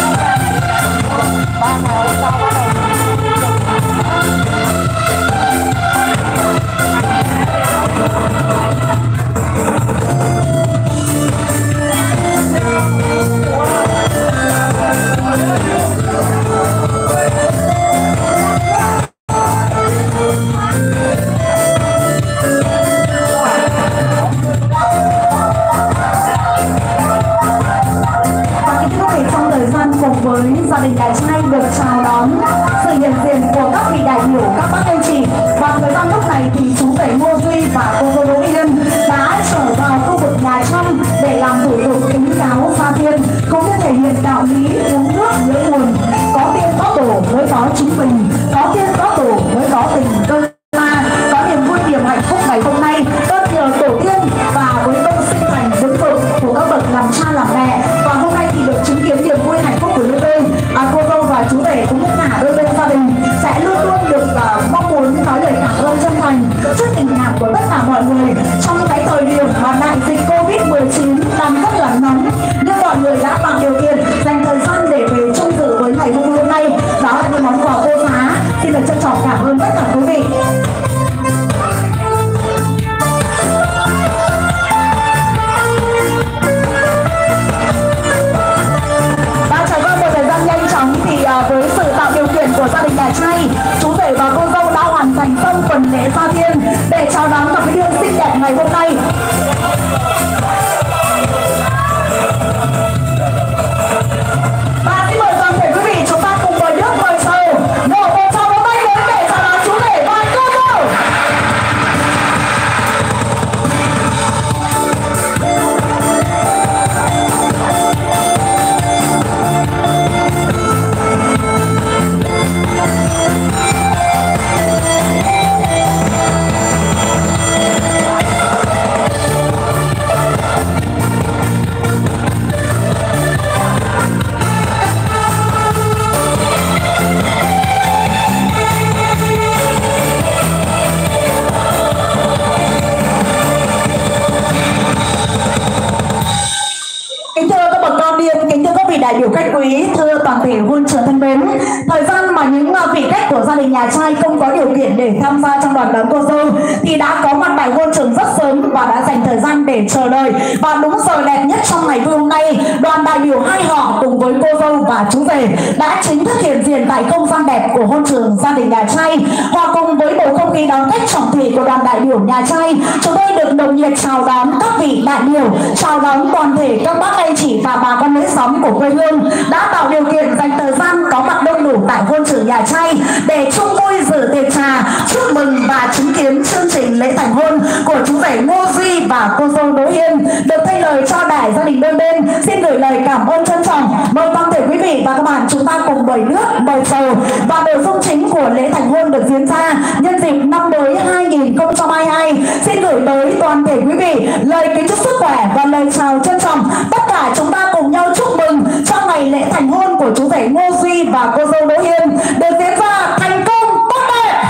Với gia đình nhà trai được chào đón sự hiện diện của các vị đại biểu, các bác anh chị. Và thời gian lúc này thì chú rể Ngô Duy và cô dâu Đỗ Hiên đã trở vào khu vực nhà trong để làm thủ tục kính cáo gia tiên, cũng như thể hiện đạo lý uống nước nhớ nguồn, có tiên có tổ mới có chính mình, có tiên có tổ mới có tình cơ ma. Có niềm vui niềm hạnh phúc ngày hôm nay ơn nhờ tổ tiên và với công sinh thành vững vững của các bậc làm cha làm mẹ. Và hôm nay thì được chứng kiến niềm vui hạnh phúc của đôi bên, cô dâu và chú rể cũng như cả đôi bên gia đình sẽ luôn luôn được mong muốn nói lời cảm ơn chân thành trước tình cảm của tất cả mọi người trong cái thời điểm mà đại dịch Covid-19 đang rất là nóng, nhưng mọi người đã tạo điều kiện dành thời gian để đại biểu khách quý, thưa toàn thể hôn trường thân mến, thời gian mà những vị khách của gia đình nhà trai không có điều kiện để tham gia trong đoàn đón cô dâu thì đã có mặt tại hôn trường rất sớm và đã dành thời gian để chờ đợi. Và đúng giờ đẹp nhất trong ngày vui hôm nay, đoàn đại biểu hai họ cùng với cô dâu và chú rể đã chính thức hiện diện tại không gian đẹp của hôn trường gia đình nhà trai. Hòa cùng với bầu không khí đón khách trọng thị của đoàn đại biểu nhà trai, chúng tôi được nồng nhiệt chào đón các vị đại biểu, chào đón toàn thể các bác anh chị và bà con lối xóm của quê hương đã tạo điều kiện dành thời gian có mặt đông đủ tại hôn trường nhà trai để chung vui dự tiệc trà chúc mừng và chứng kiến chương trình lễ thành hôn của chú rể Ngô Duy và cô dâu Đỗ Hiên. Được thay lời cho đại gia đình đôi bên, xin gửi lời cảm ơn trân trọng. Mời toàn thể quý vị và các bạn chúng ta cùng mời nước, mời trầu. Và nội dung chính của lễ thành hôn được diễn ra nhân dịp năm mới 2022. Xin gửi tới toàn thể quý vị lời kính chúc sức khỏe và lời chào trân trọng. Tất cả chúng ta cùng nhau chúc mừng cho ngày lễ thành hôn của chú rể Ngô Duy và cô dâu Đỗ Hiên được diễn ra thành công tốt đẹp.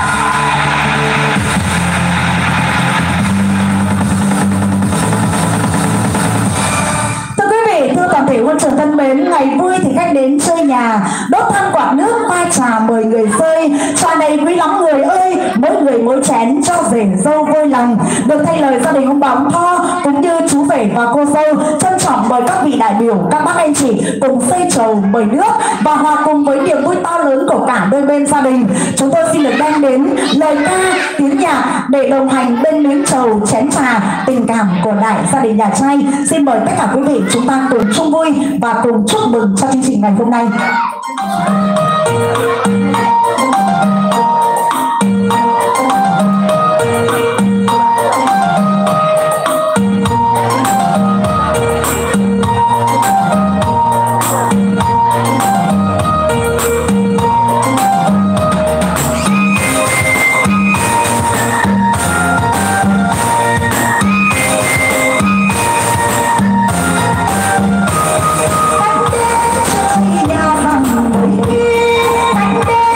Thưa toàn thể hôn trường thân mến, ngày vui thì khách đến chơi nhà, đốt than quạt nước, pha trà mời người rơi. Trà này quý lắm người ơi, mỗi người mỗi chén cho rể dâu vui lòng. Được thay lời gia đình ông bà ông Tho cũng như chú rể và cô dâu trân trọng mời các vị đại biểu, các bác anh chị cùng xây trầu mời nước và hòa cùng với niềm vui to lớn của cả đôi bên gia đình. Chúng tôi xin được đem đến lời ca tiếng nhạc để đồng hành bên miếng trầu chén trà tình cảm của đại gia đình nhà trai. Xin mời tất cả quý vị chúng ta cùng chung vui và cùng chúc mừng cho chương trình ngày hôm nay. Hãy subscribe cho kênh Ghiền Mì Gõ để không bỏ lỡ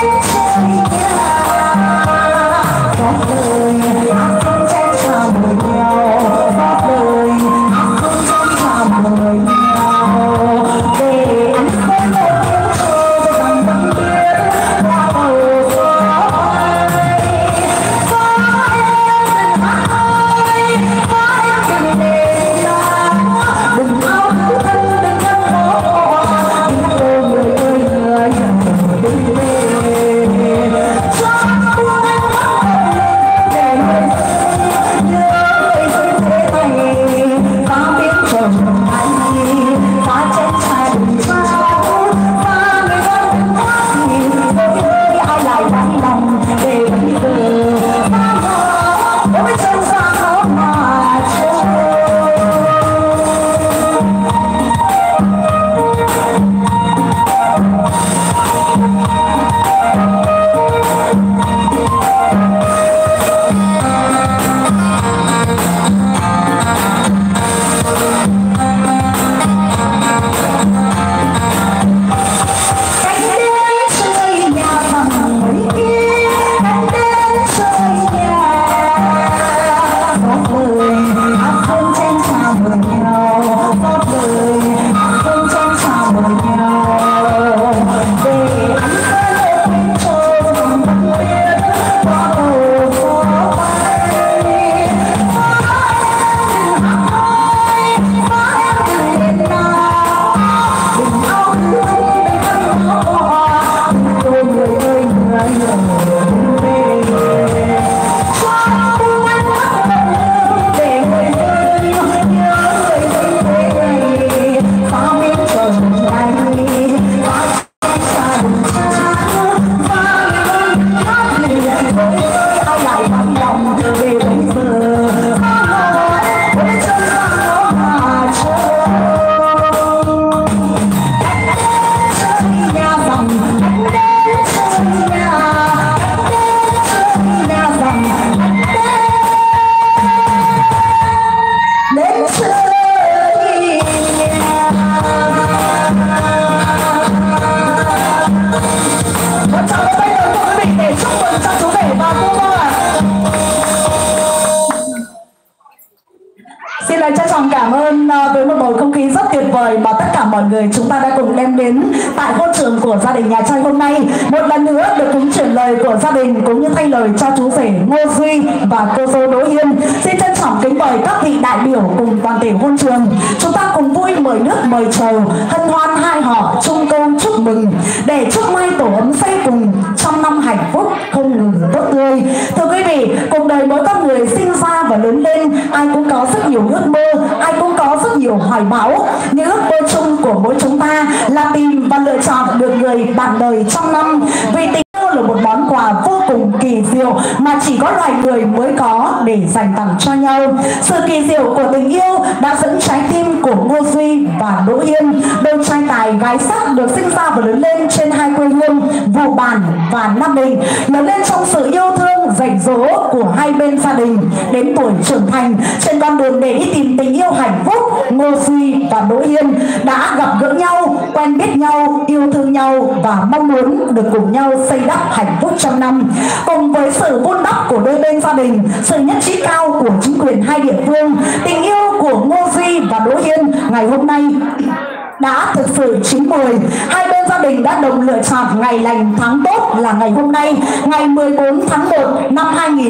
được đem đến tại hôn trường của gia đình nhà trai hôm nay. Một lần nữa được kính chuyển lời của gia đình cũng như thay lời cho chú rể Ngô Duy và cô dâu Đỗ Hiên. Xin trân trọng kính mời các vị đại biểu cùng toàn thể hôn trường. Chúng ta cùng vui mời nước mời trầu, hân hoan hai họ chung câu chúc mừng để chúc mai tổ ấm xây cùng trăm năm hạnh phúc không ngừng tốt tươi. Thưa quý vị, cuộc đời mỗi con người sinh ra và lớn lên, ai cũng có rất nhiều ước mơ, ai cũng có rất nhiều hoài bão. Nhưng ước mơ chung của mỗi chúng ta là tìm và lựa chọn được người bạn đời trăm năm. Vì tình yêu là một món quà vô cùng kỳ diệu mà chỉ có loài người mới có để dành tặng cho nhau. Sự kỳ diệu của tình yêu đã dẫn trái tim của Ngô Duy và Đỗ Hiên, đôi trai tài gái sắc được sinh ra và lớn lên trên hai quê hương Vụ Bản và Nam Định, lớn lên trong sự yêu thương dạy dỗ của hai bên gia đình. Đến tuổi trưởng thành, trên con đường để đi tìm tình yêu hạnh phúc, Ngô Duy và Đỗ Hiên đã gặp gỡ nhau, quen biết nhau, yêu thương nhau và mong muốn được cùng nhau xây đắp hạnh phúc trăm năm. Cùng với sự vun đắp của đôi bên gia đình, sự nhất trí cao của chính quyền hai địa phương, tình yêu của Ngô Duy và Đỗ Hiên ngày hôm nay đã thực sự chín mùi. Hai bên gia đình đã đồng lựa chọn ngày lành tháng tốt là ngày hôm nay, ngày 14 tháng 1 năm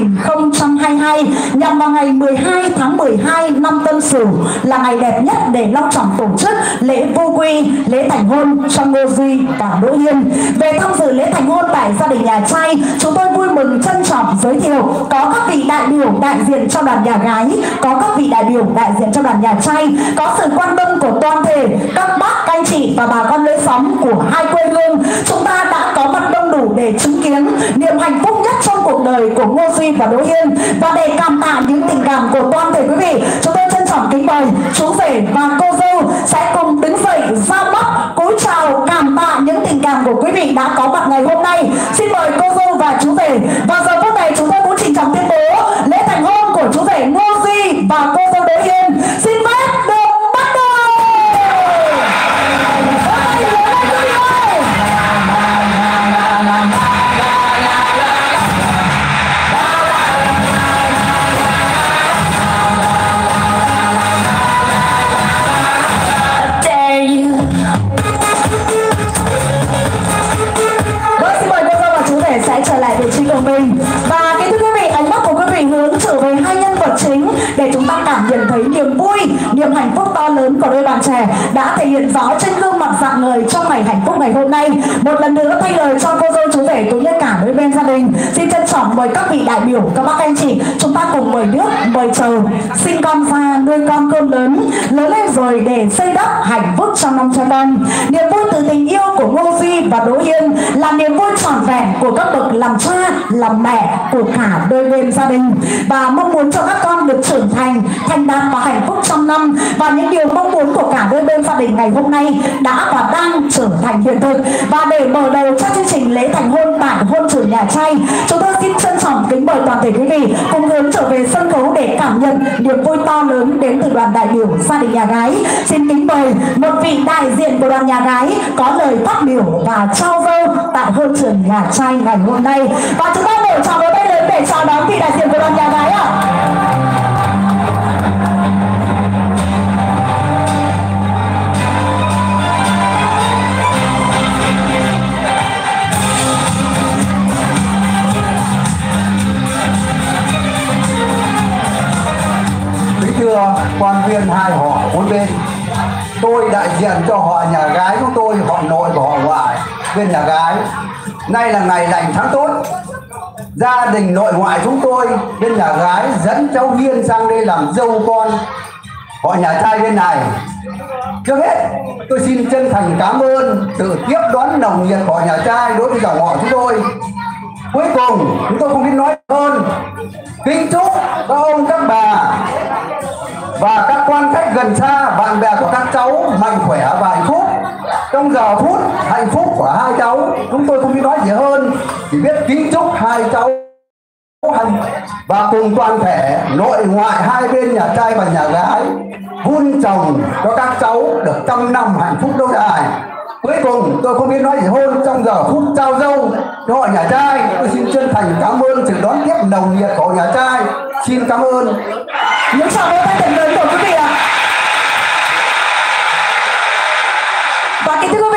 2022, nhằm vào ngày 12 tháng 12 năm Tân Sửu là ngày đẹp nhất để long trọng tổ chức lễ vô quy, lễ thành hôn cho Ngô Duy và Đỗ Hiên. Về tham dự lễ thành hôn tại gia đình nhà trai, chúng tôi vui mừng trân trọng giới thiệu có các vị đại biểu đại diện cho đoàn nhà gái, có các vị đại biểu đại diện cho đoàn nhà trai, có sự quan tâm của toàn thể các bác, các anh chị và bà con lối xóm của hai quê hương. Chúng ta đã có mặt đông đủ để chứng kiến niềm hạnh phúc nhất trong cuộc đời của Ngô Duy và Đỗ Hiên. Và để cảm tạ những tình cảm của toàn thể quý vị, chúng tôi trân trọng kính mời chú rể và cô dâu sẽ cùng đứng dậy ra mắt cúi chào cảm tạ những tình cảm của quý vị đã có mặt ngày hôm nay. Xin mời cô dâu và chú rể. Và giờ phút này chúng tôi cũng trình trọng tuyên bố lễ thành hôn của chú rể Ngô Duy và cô dâu Đỗ Hiên xin phép được bắt đầu. Trở lại vị trí của mình. Và kính thưa quý vị, ánh mắt của quý vị hướng trở về hai nhân vật chính để chúng ta cảm nhận thấy niềm vui, niềm hạnh phúc to lớn của đôi bạn trẻ đã thể hiện rõ trên gương mặt rạng ngời trong ngày hạnh phúc ngày hôm nay. Một lần nữa thay lời cho cô dâu chú rể cũng như cả đôi bên gia đình, xin trân trọng mời các vị đại biểu, các bác anh chị, chúng ta cùng mời nước, mời trầu, sinh con ra nuôi con cơm lớn, lớn lên rồi để xây đắp hạnh phúc trong năm cho con. Niềm vui từ tình yêu của Ngô Duy và Đỗ Hiên là niềm vui trọn vẹn của các bậc làm cha, làm mẹ của cả đôi bên gia đình, và mong muốn cho các con được trưởng thành, thành đạt và hạnh phúc trong năm. Và những điều mong muốn của cả đôi bên gia đình ngày hôm nay đã và đang trở thành hiện thực. Và để mở đầu cho chương trình lễ thành hôn tại hôn trường nhà trai, chúng tôi xin trân trọng kính mời toàn thể quý vị cùng hướng trở về sân khấu để cảm nhận niềm vui to lớn đến từ đoàn đại biểu gia đình nhà gái. Xin kính mời một vị đại diện của đoàn nhà gái có lời phát biểu và trao dâu tại hôn trường nhà trai ngày hôm nay. Và chúng ta mở tràng vỗ tay lớn để chào đón vị đại diện của đoàn nhà gái ạ. Kính thưa quan viên hai họ bốn bên, tôi đại diện cho họ nhà gái của tôi, họ nội và họ ngoại bên nhà gái. Nay là ngày lành tháng tốt, gia đình nội ngoại chúng tôi bên nhà gái dẫn cháu Hiên sang đây làm dâu con họ nhà trai bên này. Trước hết tôi xin chân thành cảm ơn sự tiếp đón nồng nhiệt của nhà trai đối với dòng họ chúng tôi. Cuối cùng chúng tôi không biết nói hơn, kính chúc các ông các bà và các quan khách gần xa, bạn bè của các cháu mạnh khỏe và hạnh phúc trong giờ phút hạnh phúc của hai cháu. Chúng tôi không biết nói gì hơn, chỉ biết kính chúc hai cháu và cùng toàn thể nội ngoại hai bên nhà trai và nhà gái vun trồng cho các cháu được trăm năm hạnh phúc lâu dài. Cuối cùng tôi không biết nói gì hơn, trong giờ phút trao dâu cho họ nhà trai, tôi xin chân thành cảm ơn sự đón tiếp nồng nhiệt của nhà trai. Xin cảm ơn. Những tràng vỗ tay thật lớn của quý vị ạ. Và kính thưa quý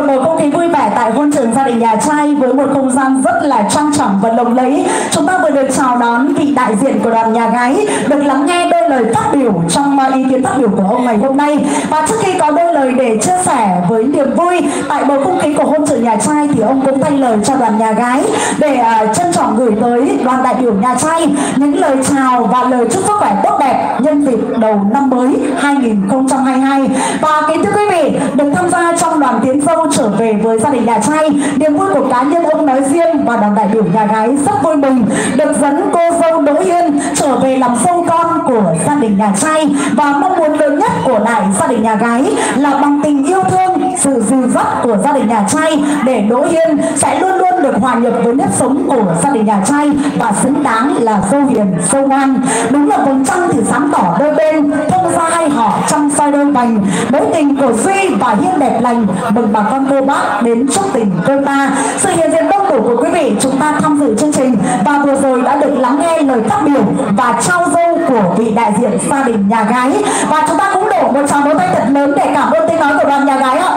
bầu không khí vui vẻ tại hôn trường gia đình nhà trai với một không gian rất là trang trọng và lộng lẫy. Chúng ta vừa được chào đón vị đại diện của đoàn nhà gái, được lắng nghe đôi lời phát biểu trong ý kiến phát biểu của ông ngày hôm nay. Và trước khi có đôi lời để chia sẻ với niềm vui tại bầu không khí của hôn trường nhà trai thì ông cũng thay lời cho đoàn nhà gái để trân trọng gửi tới đoàn đại biểu nhà trai những lời chào và lời chúc sức khỏe tốt đẹp nhân dịp đầu năm mới 2022. Và kính thưa quý vị, được tham gia trong đoàn tiến dâu trở về với gia đình nhà trai, niềm vui của cá nhân ông nói riêng và đoàn đại biểu nhà gái rất vui mừng được dẫn cô dâu Đỗ Hiên trở về làm dâu con của gia đình nhà trai. Và mong muốn lớn nhất của đại gia đình nhà gái là bằng tình yêu thương, sự dìu dắt của gia đình nhà trai để Đỗ Hiên sẽ luôn luôn được hòa nhập với nếp sống của gia đình nhà trai và xứng đáng là dâu hiền, dâu ngoan. Đúng là vầng trăng thì sáng tỏ đôi bên, thông gia hai họ trăng soi đôi vành. Mối tình của Duy và Hiên đẹp lành, mừng bà con cô bác đến chúc tình đôi ta. Sự hiện diện đông đủ của quý vị chúng ta tham dự chương trình và vừa rồi đã được lắng nghe lời phát biểu và trao dâu của vị đại diện gia đình nhà gái. Và chúng ta cũng đổ một tràng vỗ tay thật lớn để cảm ơn tiếng nói của đoàn nhà gái ạ.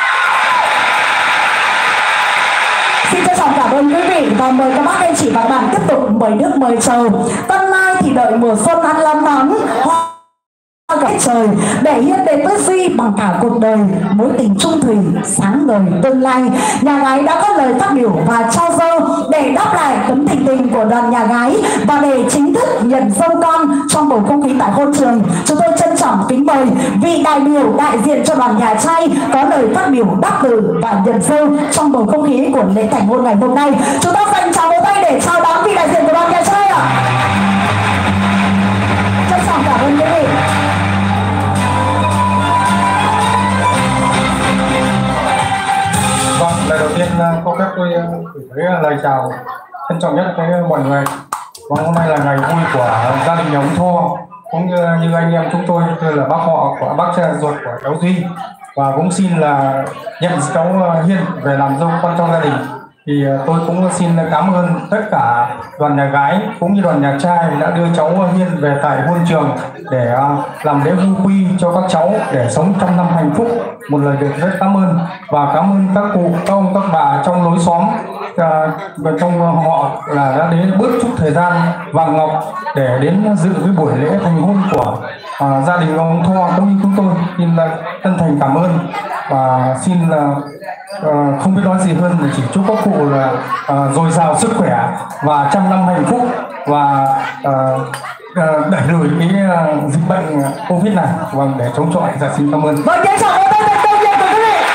Xin trân trọng cảm ơn quý vị và mời các bác anh chị và bạn tiếp tục mời nước mời chờ. Tân mai thì đợi mùa xuân ăn lắm nắng cả trời để Hiên đến với Duy bằng cả cuộc đời, mối tình chung thủy sáng ngời tương lai. Nhà gái đã có lời phát biểu và trao dâu để đáp lại tấm tình của đoàn nhà gái và để chính thức nhận dâu con trong bầu không khí tại hôn trường. Chúng tôi trân trọng kính mời vị đại biểu đại diện cho đoàn nhà trai có lời phát biểu đáp từ và nhận dâu trong bầu không khí của lễ thành hôn ngày hôm nay. Chúng ta dành tràng vỗ tay để chào đón vị đại diện của đoàn nhà trai ạ. Trân trọng cảm ơn quý vị. Vâng, lời đầu tiên cô phép tôi gửi tới lời chào trân trọng nhất tới mọi người. Và hôm nay là ngày vui của gia đình nhà ông Tho, cũng như anh em chúng tôi là bác họ của bác ruột của cháu Duy, và cũng xin là nhận cháu Hiên về làm dâu con trong gia đình. Thì tôi cũng xin cảm ơn tất cả đoàn nhà gái cũng như đoàn nhà trai đã đưa cháu Hiên về tại hôn trường để làm lễ vu quy cho các cháu để sống trăm năm hạnh phúc. Một lời được rất cảm ơn, và cảm ơn các cụ, các ông, các bà trong lối xóm và trong họ là đã đến bớt chút thời gian vàng ngọc để đến dự cái buổi lễ thành hôn của gia đình ông Tho cũng như chúng tôi. Xin chân thành cảm ơn và xin không biết nói gì hơn là chỉ chúc các cụ là dồi dào sức khỏe và trăm năm hạnh phúc và đẩy lùi cái dịch bệnh Covid này, vâng, để chống chọi. Dạ, xin cảm ơn. Vâng, chào mừng tất cả công việc của quý vị.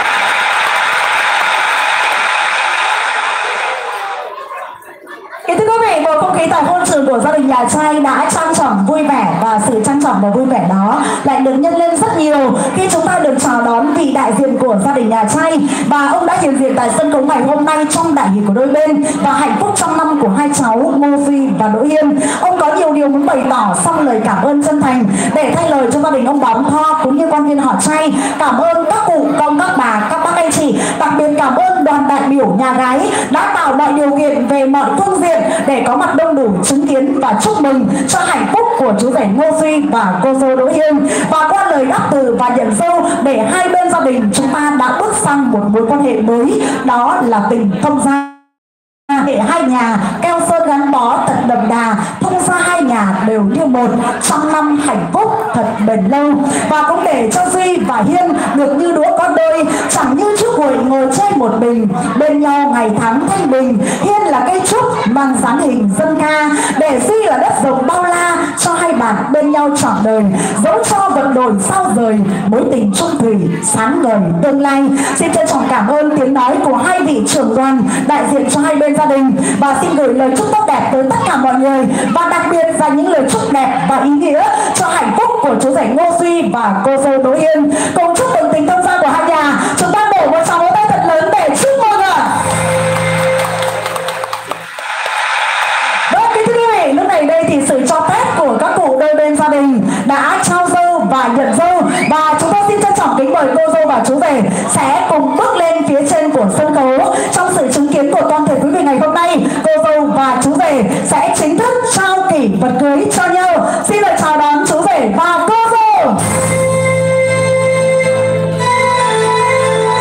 Kính thưa quý vị, bầu không khí tại hôn trường của gia đình nhà trai đã trang trọng vui vẻ, và sự trang trọng và vui vẻ đó lại được nhân lên rất nhiều khi chúng ta được chào đón vị đại diện của gia đình nhà trai, và ông đã hiện diện tại sân khấu ngày hôm nay trong đại hỷ của đôi bên và hạnh phúc trong năm của hai cháu Ngô Duy và Đỗ Hiên. Ông có nhiều điều muốn bày tỏ xong lời cảm ơn chân thành để thay lời cho gia đình ông bà ông Tho cũng như quan viên họ trai. Cảm ơn các cụ, công, các bà, các bác anh chị, đặc biệt cảm ơn đoàn đại biểu nhà gái đã tạo mọi điều kiện về mọi phương diện để có mặt đông đủ chứng kiến và chúc mừng cho hạnh phúc của chú rể Ngô Duy và cô dâu Đỗ Hiên. Và qua lời đáp từ và nhận dâu để hai bên gia đình chúng ta đã bước sang một mối quan hệ mới, đó là tình thông gia. Để hai nhà keo sơn gắn bó thật đậm đà, thông gia hai nhà đều như một, trăm năm hạnh phúc thật bền lâu. Và cũng để cho Duy và Hiên được như đũa có đôi, chẳng như chiếc gùi ngồi trên một bình, bên nhau ngày tháng thanh bình. Hiên là cây trúc mang dáng hình dân ca, để Duy là đất rộng bao la cho hai bạn bên nhau trọn đời. Dẫu cho vận đổi sao rời, mối tình chung thủy sáng ngời tương lai. Xin trân trọng cảm ơn tiếng nói của hai vị trưởng đoàn đại diện cho hai bên gia đình, và xin gửi lời chúc tốt đẹp tới tất cả mọi người, và đặc biệt là những lời chúc đẹp và ý nghĩa cho hạnh phúc của chú rể Ngô Duy và cô dâu Đỗ Hiên. Cùng chúc mừng tình thông gia của hai nhà. Chúng ta đổ một tràng vỗ tay thật lớn để chúc mừng ạ. Vâng, kính thưa quý vị, lúc này đây thì sự cho phép của các cụ đôi bên gia đình đã trao dâu và nhận dâu, và chúng tôi xin trân trọng kính mời cô dâu và chú rể sẽ cùng bước lên phía trên của sân khấu. Trong sự chứng kiến của toàn thể quý vị ngày hôm nay, cô dâu và chú rể sẽ chính thức trao kỷ vật cưới cho nhau. Xin được chào đón chú rể và cô dâu.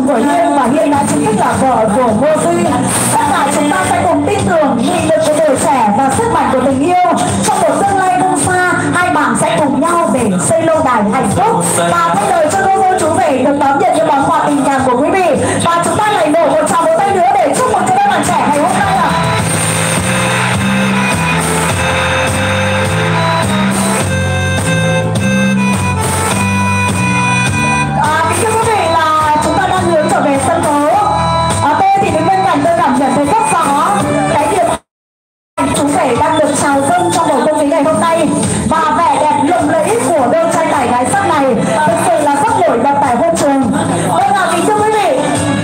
của Hiên và Hiên đã chính thức là vợ của Ngô Duy. Tất cả chúng ta sẽ cùng tin tưởng nghị lực của tuổi trẻ và sức mạnh của tình yêu. Trong một tương lai không xa, hai bạn sẽ cùng nhau để xây lâu đài hạnh phúc. Và thay lời cho cô chú rể được đón nhận những món quà tình cảm của quý vị. Và chúng ta lại nổ một tràng vỗ tay nữa để chúc mừng cho đôi bạn trẻ ngày hôm nay ạ. Kính thưa quý vị là chúng ta đang hướng trở về sân khấu. Tôi thì đứng bên cạnh tôi cảm nhận thấy rất rõ cái việc chú rể đang được chào dâng trong bầu không khí ngày hôm nay và vẻ đẹp lộng lẫy của đôi trai tài gái sắc này thực sự là rất nổi bật tại hội trường. Vâng ạ, kính thưa quý vị.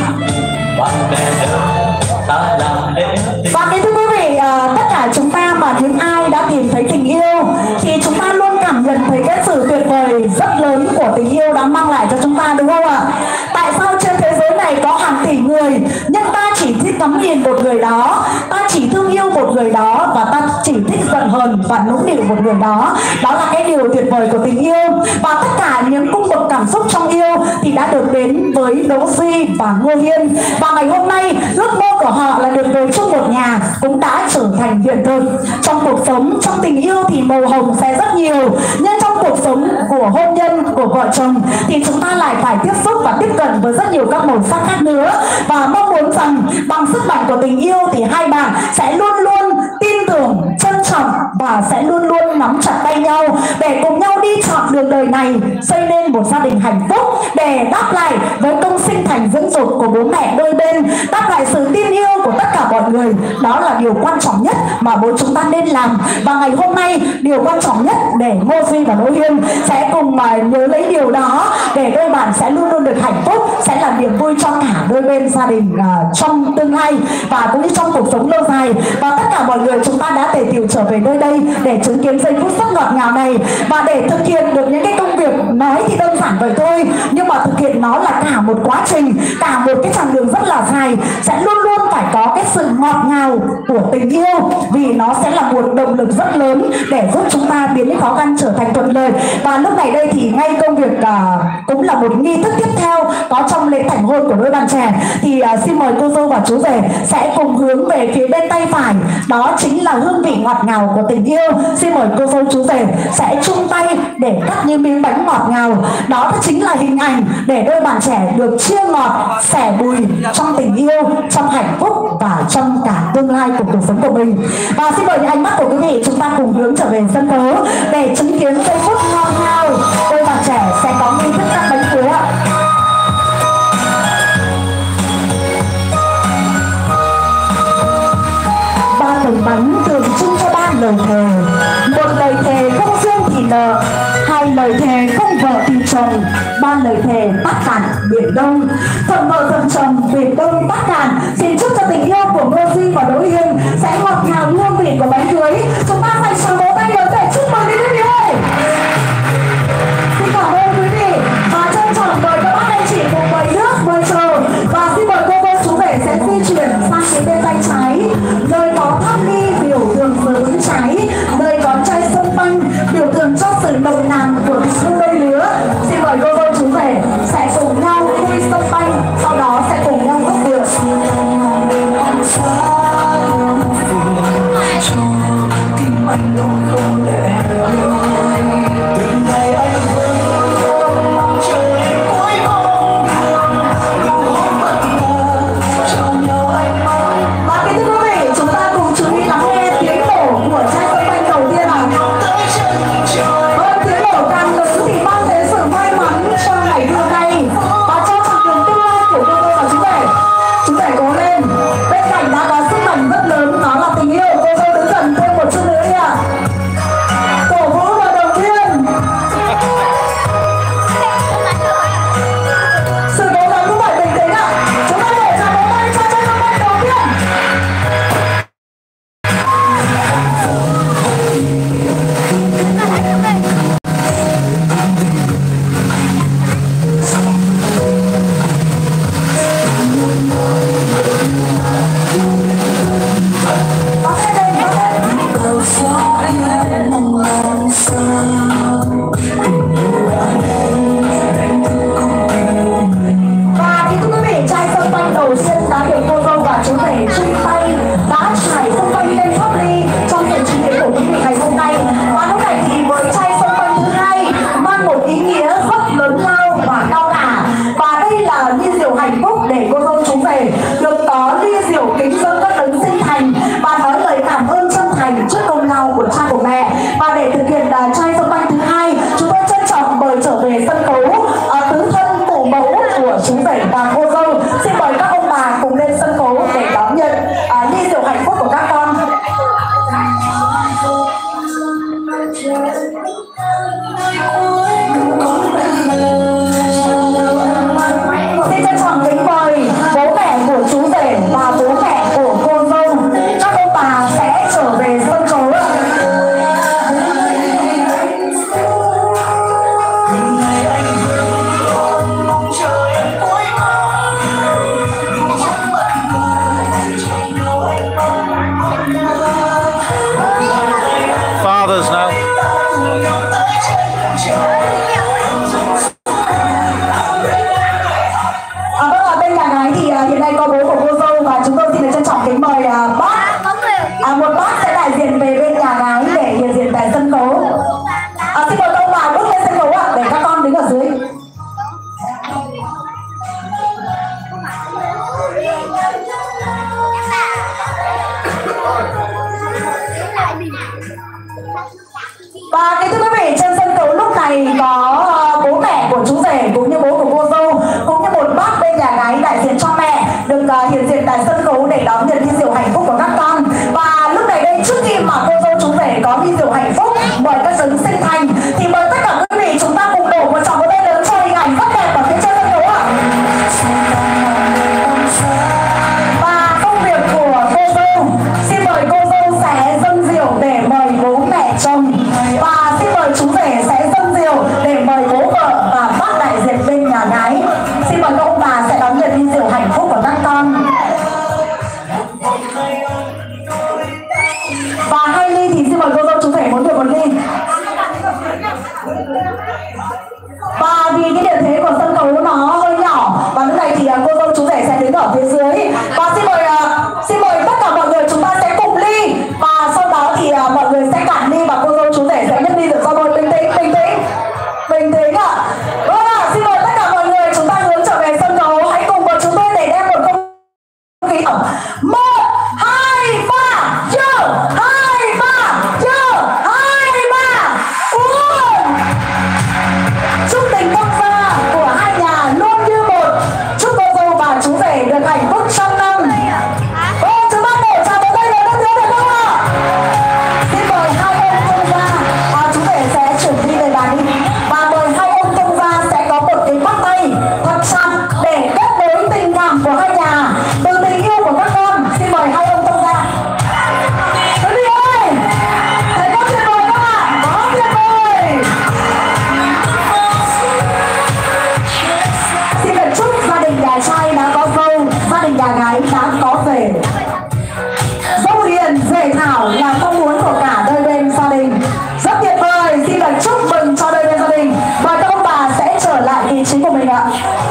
Và kính thưa quý vị, tất cả chúng ta mà những ai đã tìm thấy tình yêu thì chúng ta luôn cảm nhận thấy cái sự tuyệt vời rất lớn của tình yêu đã mang lại cho chúng ta, đúng không ạ? Tại sao trên thế giới này có hàng tỷ người nhưng ta chỉ thích ngắm nhìn một người đó, ta chỉ thương yêu một người đó và ta chỉ thích giận hờn và nũng nịu một người đó? Đó là cái điều tuyệt vời của tình yêu. Và tất cả những cung bậc cảm xúc trong yêu thì đã được đến với Đỗ Duy và Ngô Hiên. Và ngày hôm nay ước mơ của họ là được về chung một nhà cũng đã trở thành hiện thực. Trong cuộc sống, trong tình yêu thì màu hồng sẽ rất nhiều, nhưng trong cuộc sống của hôn nhân, của vợ chồng thì chúng ta lại phải tiếp xúc và tiếp cận với rất nhiều các màu sắc khác nữa. Và mong muốn rằng bằng sức mạnh của tình yêu thì hai bạn sẽ luôn luôn tin tưởng, trân trọng và sẽ luôn luôn nắm chặt tay nhau để cùng nhau đi chọn đường đời này, xây nên một gia đình hạnh phúc, để đáp lại với công sinh thành dưỡng dục của bố mẹ đôi bên, đáp lại sự tin yêu của tất cả mọi người. Đó là điều quan trọng nhất mà bố chúng ta nên làm. Và ngày hôm nay điều quan trọng nhất để Ngô Duy và Đỗ Hiên sẽ cùng nhớ lấy điều đó, để đôi bạn sẽ luôn luôn được hạnh phúc, sẽ là niềm vui cho cả đôi bên gia đình trong tương lai và cũng như trong cuộc sống lâu dài. Và tất cả mọi người chúng ta đã tề tựu trở về nơi đây để chứng kiến giây phút rất ngọt ngào này, và để thực hiện được những cái công việc nói thì đơn giản vậy thôi, nhưng mà thực hiện nó là cả một quá trình, cả một cái chặng đường rất là dài, sẽ luôn luôn phải có cái sự ngọt ngào của tình yêu, vì nó sẽ là một động lực rất lớn để giúp chúng ta biến những khó khăn trở thành thuận lợi. Và lúc này đây thì ngay công việc cũng là một nghi thức tiếp theo có trong lễ thành hôn của đôi bạn trẻ, thì xin mời cô dâu và chú rể sẽ cùng hướng về phía bên tay phải, đó chính là hương vị ngọt ngào của tình yêu. Xin mời cô dâu chú rể sẽ chung tay để cắt những miếng bánh ngọt ngào. Đó chính là hình ảnh để đôi bạn trẻ được chia ngọt, sẻ bùi trong tình yêu, trong hạnh phúc và trong cả tương lai của cuộc sống của mình. Và xin mời những ánh mắt của quý vị chúng ta cùng hướng trở về sân khấu để chứng kiến giây phút ngọt ngào đôi bạn trẻ sẽ có nghi thức cắt bánh cưới ạ. Ba tầng bánh tượng trưng cho ba lời thề. Một lời thề không riêng thì nợ, hai lời thề không vợ thì chồng, ba lời thề Bắc Cạn biển Đông. Thuận vợ thuận chồng biển Đông Bắc Cạn. Xin chúc cho tình yêu của Ngô Duy và Đỗ Hiên sẽ ngọt ngào hương vị của bánh cưới. Chúng ta phải sờ vỗ tay lớn để chúc mừng đi quý vị ơi. Xin cảm ơn quý vị và trân trọng mời các bác anh chị cùng mời nước mời trầu. Và xin mời cô chú rể sẽ di chuyển sang phía bên tay trái, nơi có tháp ly biểu tượng sự vững trái, nơi có chai sông băng biểu tượng cho sự nồng nàn của tình đôi lứa. Xin mời cô dâu chú rể sẽ cùng nhau khui sông băng, sau đó sẽ cùng nhau gốc rượu. đầu tiên đã được cô dâu và chú rể chung tay đã trải xung quanh tên pháp ly trong sự trình diễn của quý vị ngày hôm nay. Và lúc này thì với chai xung quanh thứ hai mang một ý nghĩa rất lớn lao và cao cả. Và đây là ly rượu hạnh phúc để cô dâu chú rể được có ly rượu kính dâng các đấng sinh thành và nói lời cảm ơn chân thành trước công lao của cha của mẹ. Và để thực hiện chai xung quanh thứ hai, chúng tôi trân trọng mời trở về sân khấu tứ thân phụ mẫu của chú rể và cô dâu. Xin mời các ông bà cùng lên sân khấu để đón nhận ly rượu hạnh phúc của các con. Xin trân trọng kính mời bố mẹ của chú rể và bố mẹ của cô dâu. Các ông bà sẽ trở về sân khấu. Fathers now. Vâng, ở bên nhà gái thì hiện nay có bố của cô dâu và chúng tôi xin được trân trọng kính mời bác. Một bác sẽ đại diện về bên nhà gái để hiện diện tại sân khấu. Xin mời ông bà bước lên sân khấu ạ, để các con đứng ở dưới. Và kính thưa quý vị, trên sân khấu lúc này có bố mẹ của chú rể cũng như bố của cô dâu cũng như một bác bên nhà gái đại diện cho mẹ được hiện diện tại sân khấu để đón nhận ly rượu hạnh phúc của các con. Và lúc này đây, trước khi mà cô dâu chú rể có ly rượu hạnh phúc mời các đấng sinh thành thì mời tất cả quý vị chúng ta cùng đổ một tràng vỗ tay lớn cho hình ảnh rất đẹp ở phía trên sân khấu ạ. Và công việc của cô dâu, xin mời cô dâu sẽ dâng rượu để mời bố mẹ chồng và xin mời chú rể sẽ dâng rượu để mời bố vợ và bác đại diện bên nhà gái. Xin mời các ông bà sẽ đón nhận ly rượu hạnh phúc của các con. Và 2 ly thì xin mời cô dâu chú rể muốn được 1 ly. Và vì cái địa thế của sân khấu nó hơi nhỏ và lúc này thì cô dâu chú rể sẽ đứng ở phía dưới. Và xin mời tất cả mọi người chúng ta sẽ cùng ly và sau đó thì mọi người sẽ cạn ly và cô dâu chú rể sẽ nhấc ly được ra đôi. Bình tĩnh ạ. Vâng ạ, xin mời tất cả mọi người chúng ta hướng trở về sân khấu. Hãy cùng với chúng tôi để đem một không khí. 1, 2, 3, chưa. 2, 3, chưa. 2, 3, uống. Chúc tình công gia của hai nhà luôn như một. Chúc cô dâu và chú rể được hạnh phúc trong năm. Chúng ta đổ tràng vỗ tay lớn hơn nữa được không ạ? Xin mời hai ông công gia, chú rể sẽ chuyển đi về bàn đi. Và mời hai ông công gia sẽ có một cái bắt tay thật chặt để kết nối tình cảm của hai nhà từ tình yêu của các con. Xin mời hai ông công gia. Quý vị ơi, thầy có tuyệt vời không ạ? Có tuyệt vời. Xin được chúc gia đình nhà trai đã có dâu, gia đình nhà gái đã có rể. Dâu hiền, rể thảo là mong muốn của cả đôi bên gia đình. Rất tuyệt vời, xin được chúc mừng cho đôi bên gia đình. Và các ông bà sẽ trở lại vị trí của mình ạ.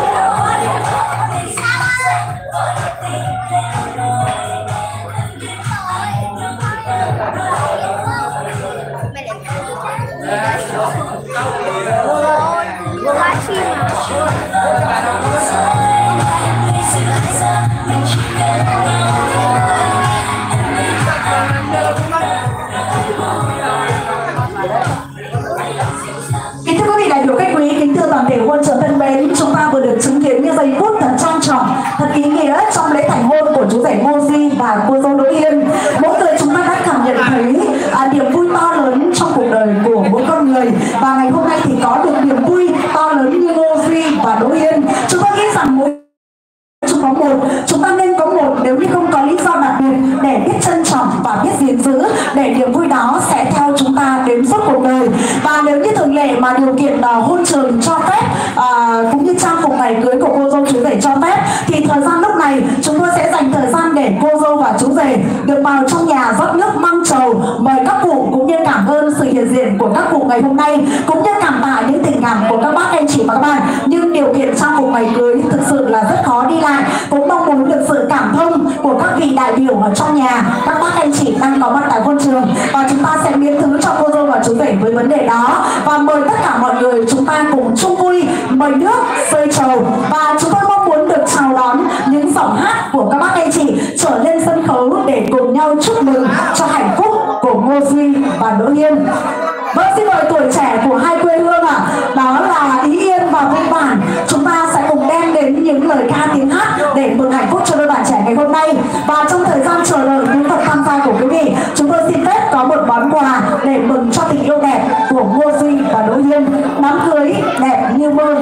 Kính thưa quý vị đại biểu khách quý, kính thưa toàn thể quân trường thân mến, chúng ta vừa được chứng kiến những giây phút thật trang trọng, thật ý nghĩa trong lễ thành hôn của chú rể Ngô Duy và cô dâu Đỗ Hiên. Mỗi người chúng ta đã cảm nhận thấy niềm vui to lớn trong cuộc đời của mỗi con người, và ngày hôm nay thì có được niềm vui to lớn như Ngô Duy và Đỗ Hiên. Chúng ta nghĩ rằng mỗi chúng có một, chúng ta nên có một, nếu như không có lý do đặc biệt để biết trân trọng và biết gìn giữ, để niềm vui đó sẽ theo chúng ta đến suốt cuộc đời. Và nếu như thường lệ mà điều kiện hôn trường cho phép, cũng như trang phục ngày cưới của cô dâu chú rể cho phép, thì thời gian lúc này chúng tôi sẽ dành thời gian để cô dâu và chú rể được vào trong nhà rót nước măng trầu, mời các cụ cũng như cảm ơn sự hiện diện của các cụ ngày hôm nay, cũng như cảm tạ những tình cảm của các bác anh chị và các bạn. Nhưng nhưng điều kiện trang phục ngày cưới thực sự là rất khó đi lại. Cũng mong muốn được sự cảm thông của các vị đại biểu ở trong nhà, các bác anh chị đang có mặt tại hội trường, và chúng ta sẽ miễn thứ cho cô dâu và chú rể với vấn đề đó. Và mời tất cả mọi người chúng ta cùng chung vui mời nước rơi trầu, và chúng tôi mong muốn được chào đón những giọng hát của các bác anh chị trở lên sân khấu để cùng nhau chúc mừng cho hạnh phúc của Ngô Duy và Đỗ Hiên. Vâng, xin mời tuổi trẻ của hai quê hương ạ. Đó là Ý Yên và Văn Bản. Chúng ta sẽ cùng đem đến những lời ca tiếng hát để mừng hạnh phúc cho đôi bạn trẻ ngày hôm nay. Và trong thời gian chờ đợi những phần tham gia của quý vị, chúng tôi xin phép có một món quà để mừng cho tình yêu đẹp của Ngô Duy và Đỗ Hiên. Đám cưới đẹp như mơ.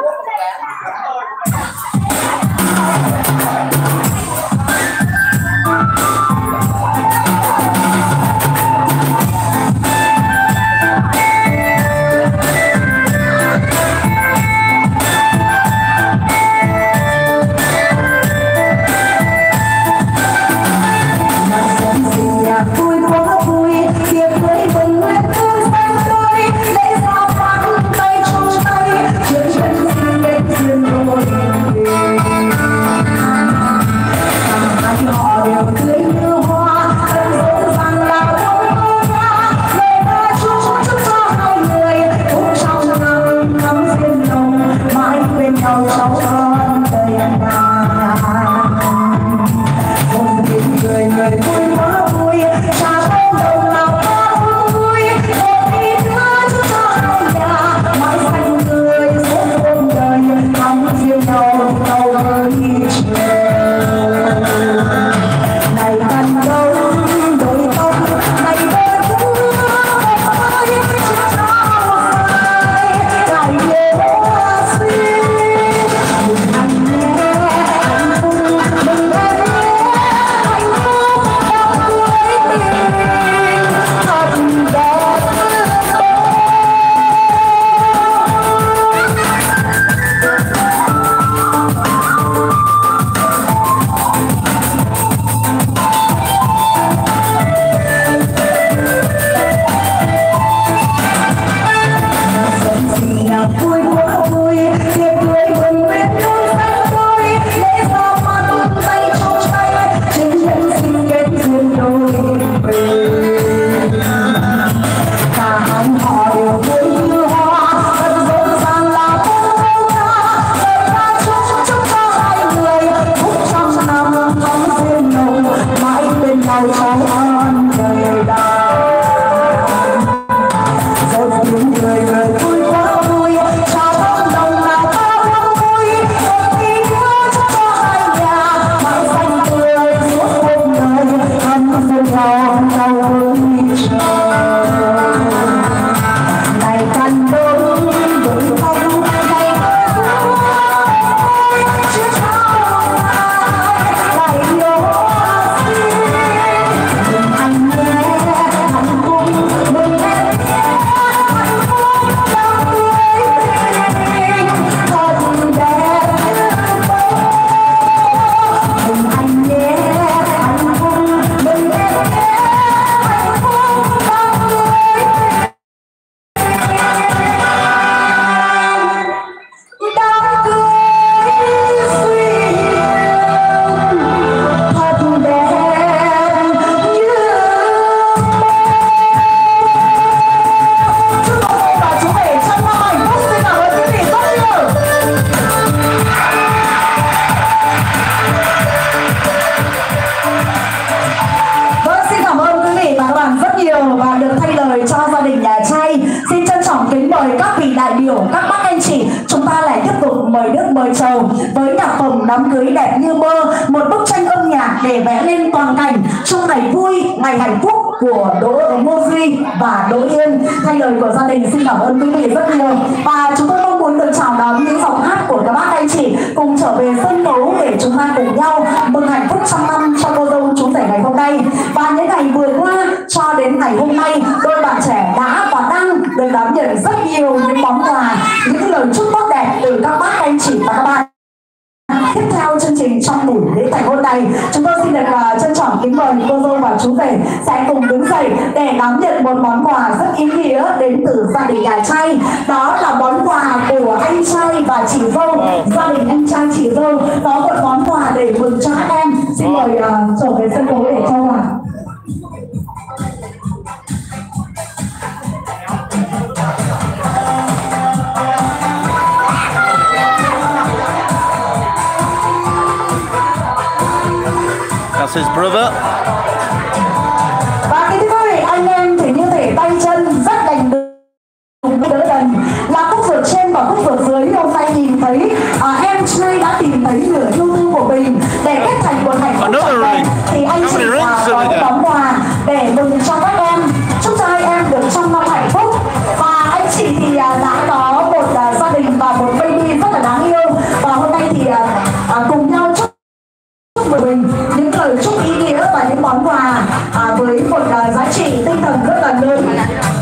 Với nhạc phẩm Đám cưới đẹp như mơ, một bức tranh âm nhạc để vẽ lên toàn cảnh trong ngày vui, ngày hạnh phúc của Ngô Duy và Đỗ Hiên. Thay lời của gia đình xin cảm ơn quý vị rất nhiều, và chúng tôi mong muốn được chào đón những giọng hát của các bác anh chị cùng trở về sân khấu để chúng ta cùng nhau mừng hạnh phúc trăm năm cho cô dâu chú rể ngày hôm nay. Và những ngày vừa qua cho đến ngày hôm nay, đôi bạn trẻ đã và đang được đón nhận rất nhiều những món quà, những lời chúc tốt đẹp từ các bác anh chị và các bạn. tiếp theo chương trình trong buổi lễ thành hôn này, chúng tôi xin được trân trọng kính mời cô dâu và chú rể sẽ cùng đứng dậy để đón nhận một món quà rất ý nghĩa đến từ gia đình nhà trai. Đó là món quà của anh trai và chị dâu, gia đình anh trai chị dâu có một món quà để mừng cho các em. Xin mời trở về sân khấu để trao quà. That's his brother. Và cái thứ hai, anh em thì như thể tay chân rất đành đỡ đần, là khúc ruột trên và khúc ruột dưới. Hôm nay nhìn thấy em trai đã tìm thấy nửa yêu thương của mình để kết thành một hạnh phúc trọn vẹn, thì anh chị có món quà để mừng cho các em, chúc cho hai em được trăm năm hạnh phúc. Và anh chị thì đã có một gia đình và một baby rất là đáng yêu, và hôm nay thì cùng nhau chúc mình những lời chúc ý nghĩa và những món quà với một giá trị tinh thần rất là lớn.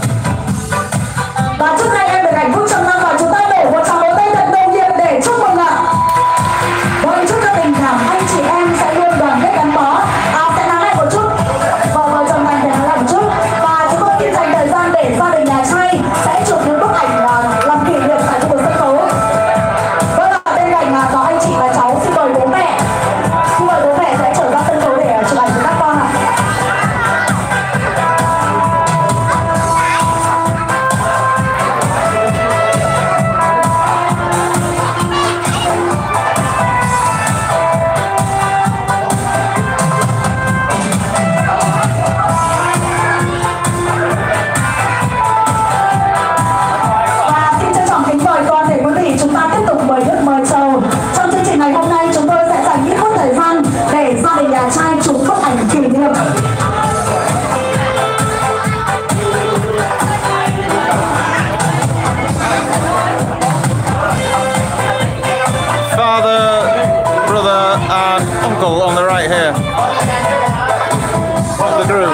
Và chúc hai em được hạnh phúc trăm năm, và chúng ta đổ một tràng vỗ tay thật nồng nhiệt để chúc mừng ạ. Vâng, chúc cho tình cảm anh chị em sẽ luôn đoàn kết gắn bó. Sẽ nắng lại một chút, vợ chồng này sẽ nắng lại một chút, và chúng tôi xin dành thời gian để gia đình nhà trai sẽ chụp những bức ảnh làm kỷ niệm tại khu vực sân khấu. Vâng ạ, bên cạnh có anh chị và cháu, xin mời bố mẹ. Xin mời bố mẹ sẽ trở ra sân khấu để chụp ảnh với các con ạ. Và xin trân trọng kính mời toàn thể quý vị, chúng ta tiếp tục mời nước mời trầu. Trong chương trình ngày hôm nay, chúng tôi sẽ dành ít phút thời gian để gia đình nhà trai chụp bức ảnh kỷ niệm. Father, brother, and uncle on the right here. Of the groom.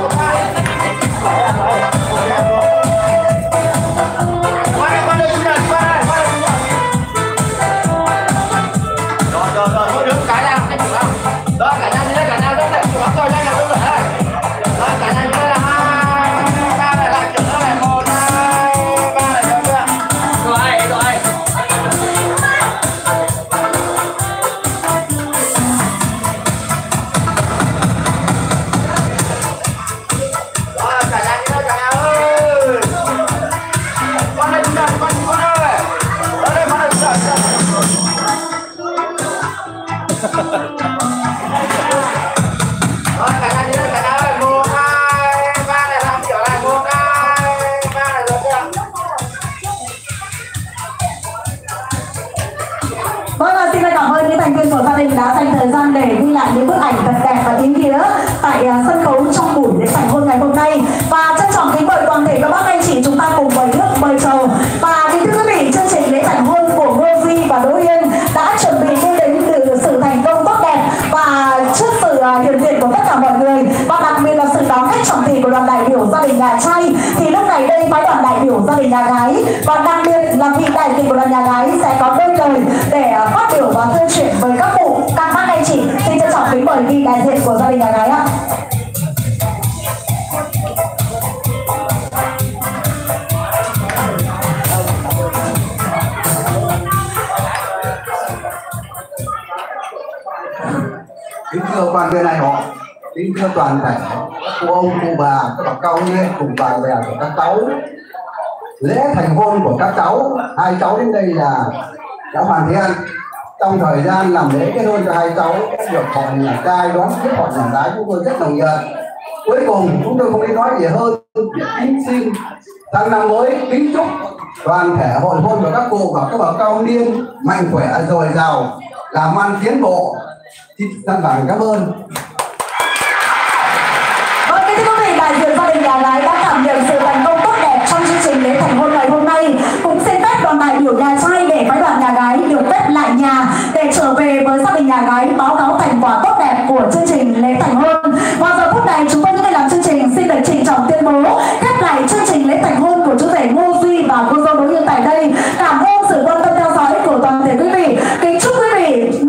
Rồi, đứng cái nào, anh chụp nào. Đó, cả nhà như thế, cả nhà đứng đây, chụp rồi, đây là đứng rồi đây. Đó, cả nhà như thế là 2, 3 này lại chụp nữa này, 1, 2, 3 này chụp nữa. Rồi. Đó, cả nhà như thế, cả nhà ơi. Con đây chúng ta, con ơi. Đó đây, con đây chúng ta. Rồi, cả nhà như thế, cả nhà ơi. 1, 2, 3 này làm kiểu này, 1, 2, 3 này rồi kìa. Vâng, xin cảm ơn những thành viên của gia đình đã dành thời gian để ghi lại những bức ảnh thật đẹp và ý nghĩa tại sân khấu trong buổi lễ thành hôn ngày hôm nay. Và trân trọng kính mời toàn thể các bác anh chị chúng ta cùng mời nước mời trầu. Và kính thưa quý vị, chương trình lễ thành hôn của Ngô Duy và Đỗ Yên đã chuẩn bị đi đến từ sự thành công tốt đẹp, và trước sự hiện diện của tất cả mọi người, và đặc biệt là sự đón khách trọng thị của đoàn đại biểu gia đình nhà trai, thì lúc này đây phái đoàn đại biểu gia đình nhà gái, và đặc biệt là vị đại diện của đoàn nhà gái sẽ có đôi lời để phát biểu và tuyên truyền với các cụ, các bác anh chị. Xin trân trọng kính mời vị đại diện của gia đình nhà gái ạ. Kính thưa quan viên đại hội, kính thưa toàn thể cô ông, cô bà, các bậc cao niên cùng bạn bè của các cháu. Lễ thành hôn của các cháu, hai cháu đến đây là đã hoàn thiện. Trong thời gian làm lễ kết hôn cho hai cháu, được họ nhà trai đón tiếp họ nhà gái, chúng tôi rất nồng nhiệt. Cuối cùng chúng tôi không biết nói gì hơn, kính xin tháng năm mới kính chúc toàn thể hội hôn của các cụ và các bậc cao niên mạnh khỏe dồi dào, làm ăn tiến bộ. Xin chân thành cảm ơn. Vâng, kính thưa quý vị, đại diện gia đình nhà gái đã cảm nhận sự thành công tốt đẹp trong chương trình lễ thành hôn ngày hôm nay. Cũng xin phép đoàn đại biểu nhà trai để phái đoàn nhà gái được phép lại nhà để trở về với gia đình nhà gái báo cáo thành quả tốt đẹp của chương trình lễ thành hôn. Và giờ phút này chúng tôi những người làm chương trình xin được trịnh trọng tuyên bố khép lại chương trình lễ thành hôn của chú rể Ngô Duy và cô dâu Đỗ Yên tại đây. Cảm ơn sự quan tâm theo dõi của toàn thể quý vị. Kính chúc quý vị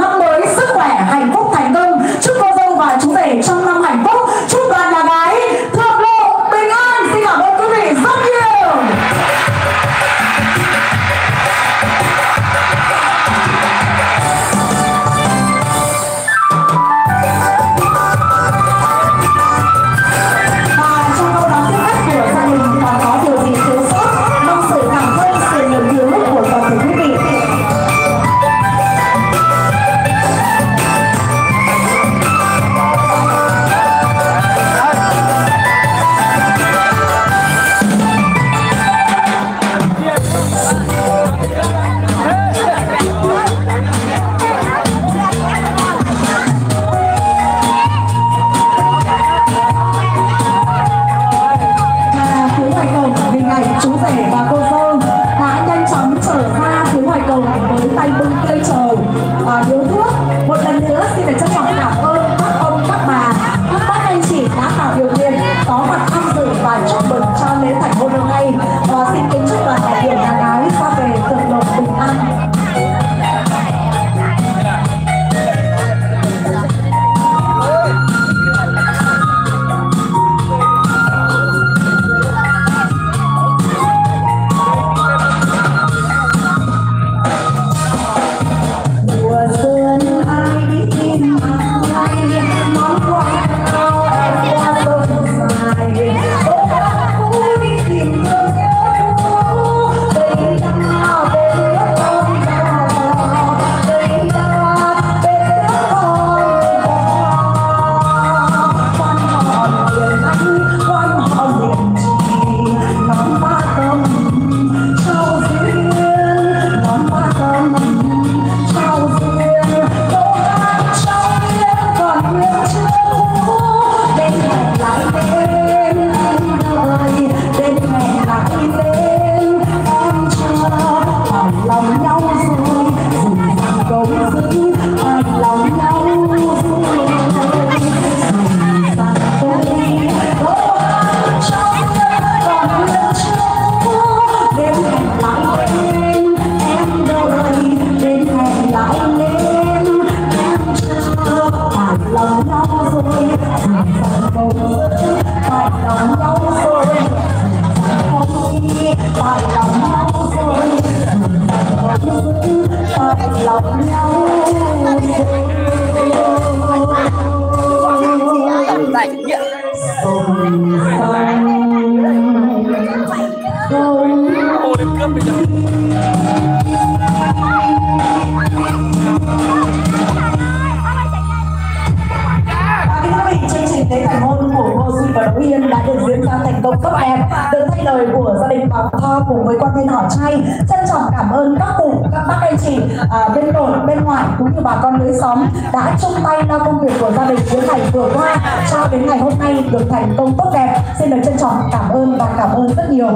vị, chương trình lễ thành hôn của Ngô Duy và Đỗ Hiên đã được diễn ra thành công tốt đẹp. Được thay lời của gia đình Bảo Tho cùng với quan viên họ trai, trân trọng cảm ơn các cụ, các bác anh chị bên nội, bên ngoài cũng như bà con lưới xóm đã chung tay lo công việc của gia đình những ngày vừa qua cho đến ngày hôm nay được thành công tốt đẹp. Xin được trân trọng cảm ơn và cảm ơn rất nhiều.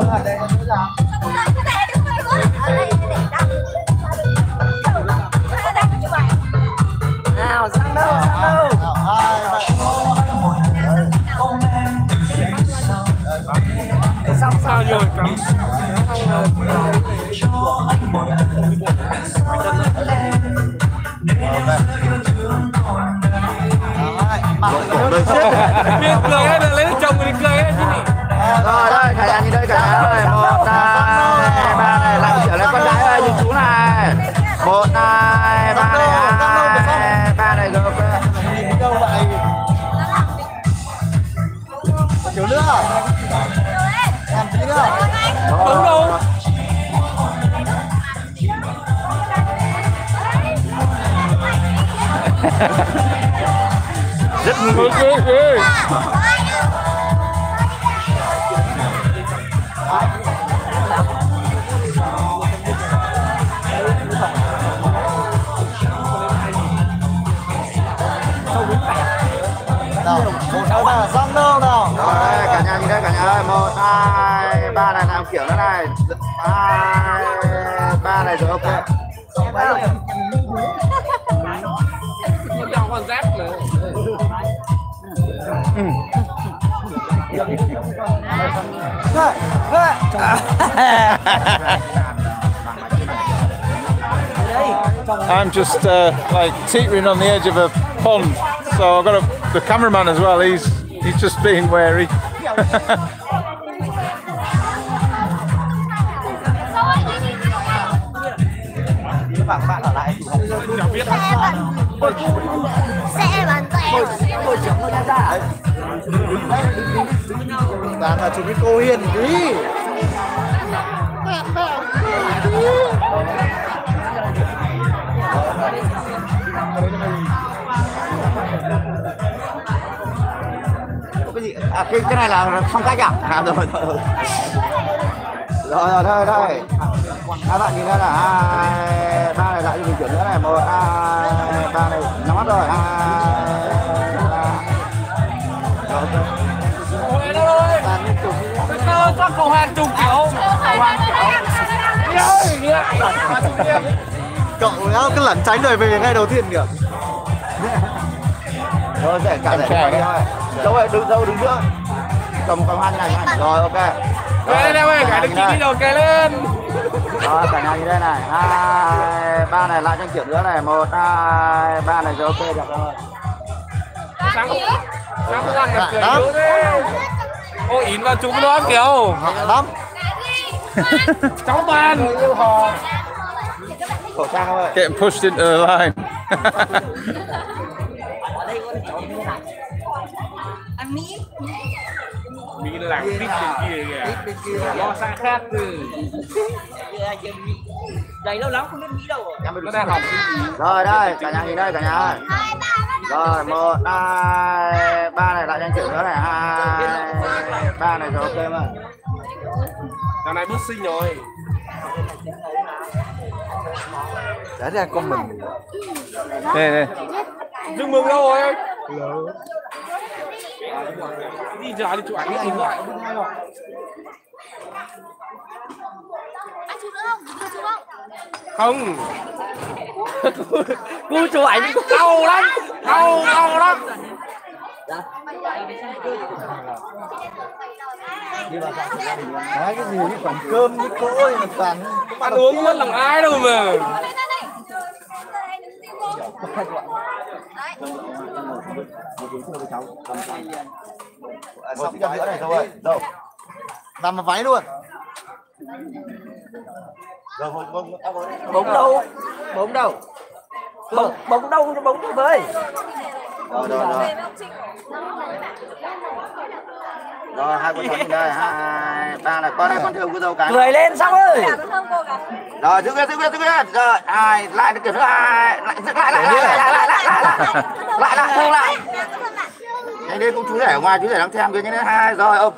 Nào, sang đâu, sang đâu. Xong sao rồi cắm. Miệng cười hay là lấy được chồng mình cười hết chứ nhỉ? Rồi đây, cả nhà nhìn đây, cả nhà ơi. 1, 2, 3 này, làm kiểu lấy con gái ơi, nhìn chú này. 1, 2, 3 này, 2, 3 này rồi. Nhìn đâu vậy? Kiểu nữa. Làm tí nữa. Đúng đâu? Rất nguy hiểm. Nào, 1, 2, 3, xong đâu nào. Rồi, cả nhà nhìn đây, cả nhà ơi. 1, 2, 3 này làm kiểu thế này. 2, 3 này rồi, ok. Con rác nữa. I'm just like teetering on the edge of a pond, so I've got the cameraman as well. He's just being wary. Các bạn ở lại chủ xe bán tẻ bạn là chụp cái cô Hiền đi. Cái gì? À, cái này là phong cách à? À rồi thôi. Rồi thôi đây. Các bạn nhìn đây là 2, 3 này lại cho mình chuyển nữa này. 1, 2, 3 này nhắm mắt rồi. 2, 3. Ôi đâu rồi? Sao cho cầu hàng chục kiểu? Cậu đã cứ lẩn tránh đời về ngay đầu tiên kìa. Rồi sẽ cả rẻ đi thôi. Đâu ơi, đứng giữa. Cầm hai như này. Rồi ok. Kê lên ơi, cả được chị đi đầu kê lên. Rồi cả nhà như đây này. 2, 3 này lại cho kiểu nữa này. 1, 2, 3 này rồi ok được rồi. Sáng không ăn được cười yếu thế. Ôi ín vào chúng nó kiểu. Lắm. Cháu toàn. Khẩu trang không ơi. Getting pushed into the line. Mỹ lạc đít bên kia kìa. Lo sang khác từ. Dày lâu lắm không biết Mỹ đâu rồi. Nó đang học. Rồi đây, cả nhà nhìn đây cả nhà ơi. Rồi 1, 2, 3 này lại cho anh chịu nữa này. 2, 3 này rồi ok mà. Dạo này bước sinh rồi. Đấy là con mình. Nè. Chúc mừng đâu rồi anh? Đi giờ đi chụp ảnh đi tìm lại. anh chụp nữa không? Không. Cô chụp ảnh đau lắm. Đau lắm. Đấy cái gì cái quản cơm cái cỗ này toàn ăn uống mất lòng ai đâu mà. Xong cho nữa này thôi. Đâu? Làm mà váy luôn. Rồi bóng đâu? Bóng đâu? Bóng đâu với. Rồi. Rồi hai con thằng đây, 2, 3 là con này con thơm của dâu cái. Cười lên xong ơi. Rồi giữ kia. Rồi 2 lại kiểu thứ 2 lại lại. Nhanh lên cũng chú rể ở ngoài, chú rể đang xem kia nhanh lên 2 rồi ok.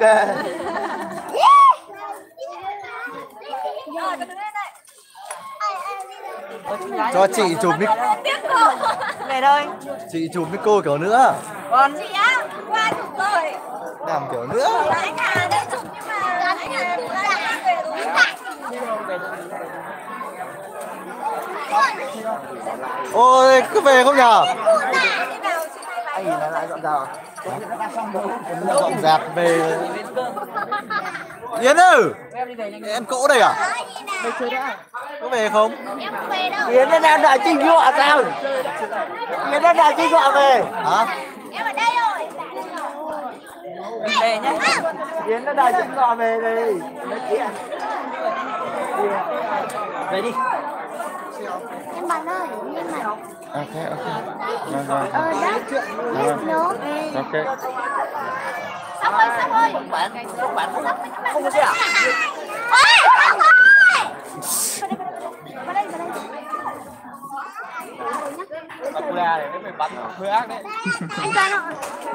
Cho chị chụp mic. Về đây. Chị chụp với cô kiểu nữa. Còn chị á, qua chụp rồi. Làm kiểu nữa. Anh Hà đây chụp nhưng mà anh Hà về rồi. Ôi, cứ về không nhờ? Anh nhìn lại dọn dào. Dọn dẹp về. Yến ơi, em cỗ đây à? Có về không? Em không về đâu. Yến nó đang đợi Trinh Dọa sao? Yến nó đợi Trinh Dọa về. Hả? Em ở đây rồi. Về nhá. Yến nó đợi Trinh Dọa về đây. Về đi. Em bạn ơi, nhưng mà Ok. đó. Nó. Ok. Xong rồi. Bạn không có xe à? Vào đây. Bác ra để mới bắn hơi ác đấy. Anh Toàn ạ.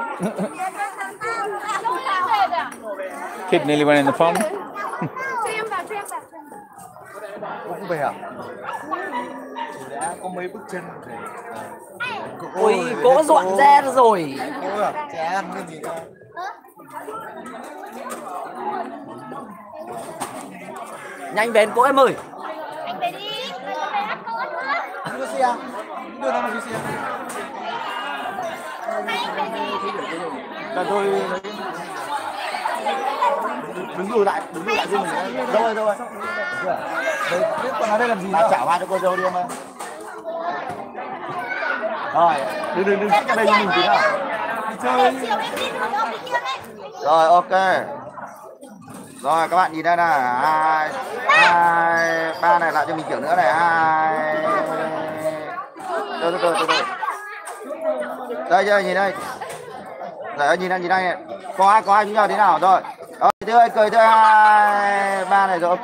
Kid nearly went in the pond. Cho em vào. Cũng về à? Đã có mấy bước chân để Ôi, cỗ dọn ra rồi. cô à? Trẻ ăn cái gì đâu. Nhanh đến cỗ em ơi. Anh về đi. Về ăn cơm nữa. Đưa xe. Đưa nó vào xe. Anh về đi. Là tôi Đứng lùi lại giúp mình. Đâu rồi. đấy, còn ở đây làm gì Bà nữa? chảo ba cho cô dâu đi em ơi. Rồi, đừng xích ra đây cho mình tí nào. Chiều em đi rồi ông đi kia đấy. Rồi ok. Rồi các bạn nhìn đây này, 2, 3 này lại cho mình kiểu nữa này, 2. Từ từ. Đây chơi nhìn đây. Rồi nhìn đây này. Có ai chúng nhau thế nào rồi. Rồi tươi cười tươi 2, 3 này rồi ok.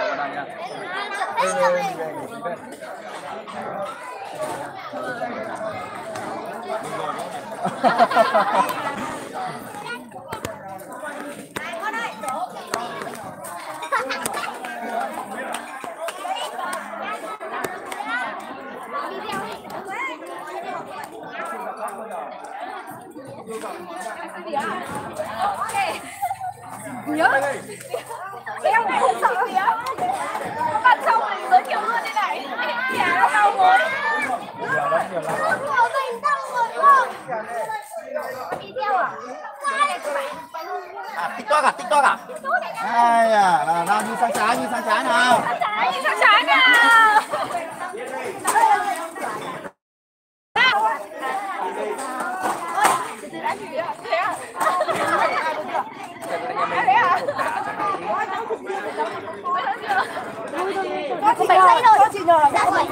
Nhớ. Em không sợ gì á. Bạn xong thì giới thiệu luôn đây này. Nhà nó cao mới. Ủa mình xong rồi không? Video à? TikTok à? Ai à, nào như sang trái nào. Sang trái nào. Có bánh dây rồi, chị nhờ là dạ rồi.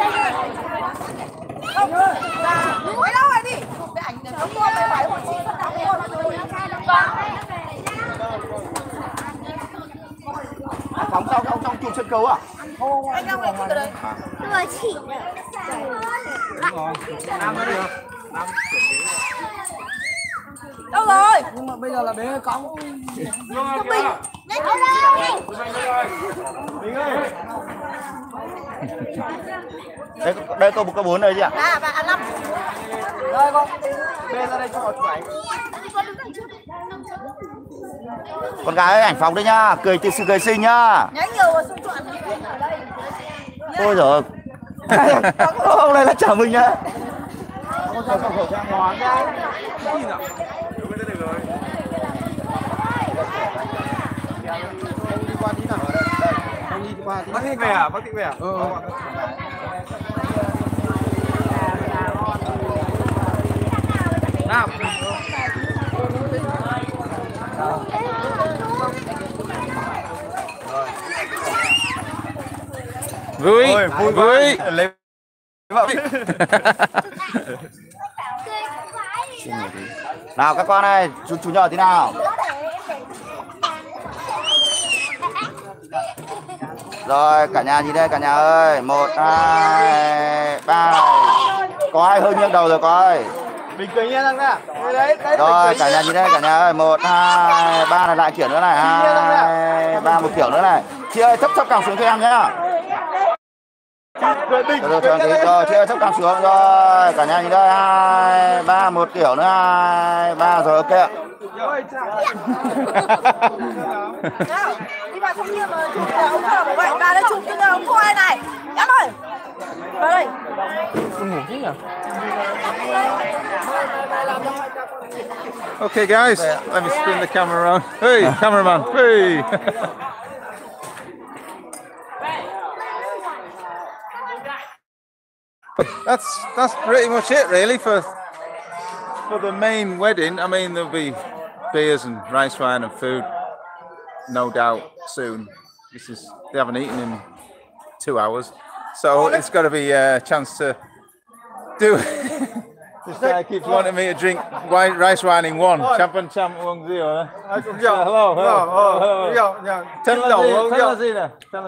Núi đâu rồi đi. Cái ảnh này nó mua cái váy của chị phân đóng luôn. Phóng trong chụp sân khấu à? Anh đang về từ đấy. Rồi chị. Đâu rồi? Nhưng mà bây giờ là bế cõng. Bình. Lên đâu đâu. Đây có 4 đây chứ ạ? À và ăn 5. Rồi con. Bê ra đây cho họ chụp ảnh. Con gái ơi, ảnh phòng đấy nhá, cười từ sự cười xinh nhá. Nhớ nhiều rồi, xung quanh ở đây. Ôi giời. Ông này là chào mình nhá. Bác Thịnh về à? Nào. Vui. Lấy Nào các con ơi, chú nhỏ thế nào? Rồi cả nhà nhìn đây cả nhà ơi, 1, 2, 3 này. Có ai hơi nghiêng đầu rồi coi. Bình tĩnh nha thằng nè. Đấy, Rồi cả nhà nhìn đây, cả nhà ơi, 1, 2, 3 là lại kiểu nữa này, 2, 3 một kiểu nữa này. Chị ơi thấp thấp càng xuống cho em nhá. Rồi chị ơi thấp càng xuống rồi, cả nhà nhìn đây, 2, 3 một kiểu nữa, 2, 3 rồi ok ạ. Đi vào trong kia mà chụp ông thờ bảo vậy, bà đây chụp cái ông khoai này. Em ơi. Vào đây. Okay, guys, let me spin the camera around. Hey, cameraman, hey. That's pretty much it, really, for the main wedding. I mean, there'll be beers and rice wine and food, no doubt, soon. They haven't eaten in 2 hours, so it's got to be a chance to do. This guy keeps wanting me to drink rice wine in one. Champagne champ one zero. Hello. Tell us gì.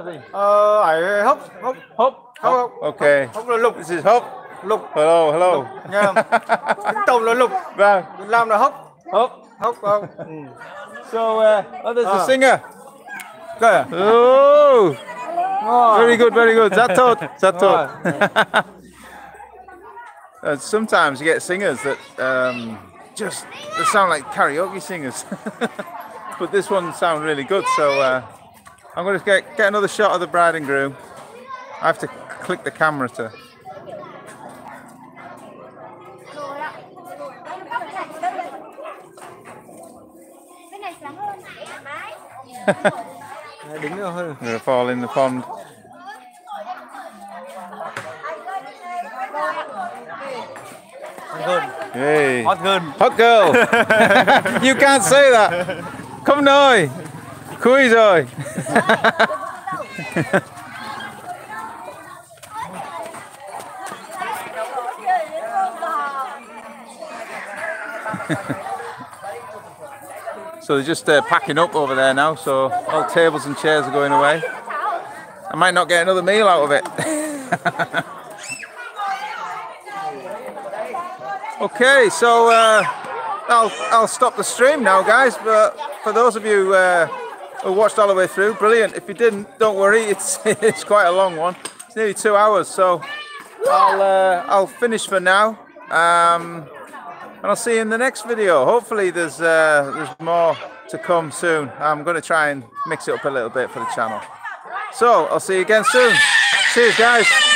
Hop. Okay. This is Hop. Hello. Nha. Tàu là lục. Vâng. Việt Nam là Hop. So, there's a singer. Oh. Very good. Zatot. Sometimes you get singers that they sound like karaoke singers, but this one sounds really good. So I'm going to get another shot of the bride and groom. I have to click the camera to. Đứng nữa hơn. I'm going to fall in the pond. Hey. Hot girl. You can't say that. Không nói. Khui rồi. So they're just packing up over there now, so all tables and chairs are going away. I might not get another meal out of it. Okay, so I'll stop the stream now, guys, but for those of you who watched all the way through, brilliant. If you didn't, don't worry, it's quite a long one. It's nearly 2 hours, so I'll finish for now. And I'll see you in the next video. Hopefully there's more to come soon. I'm going to try and mix it up a little bit for the channel. So I'll see you again soon. Cheers, guys.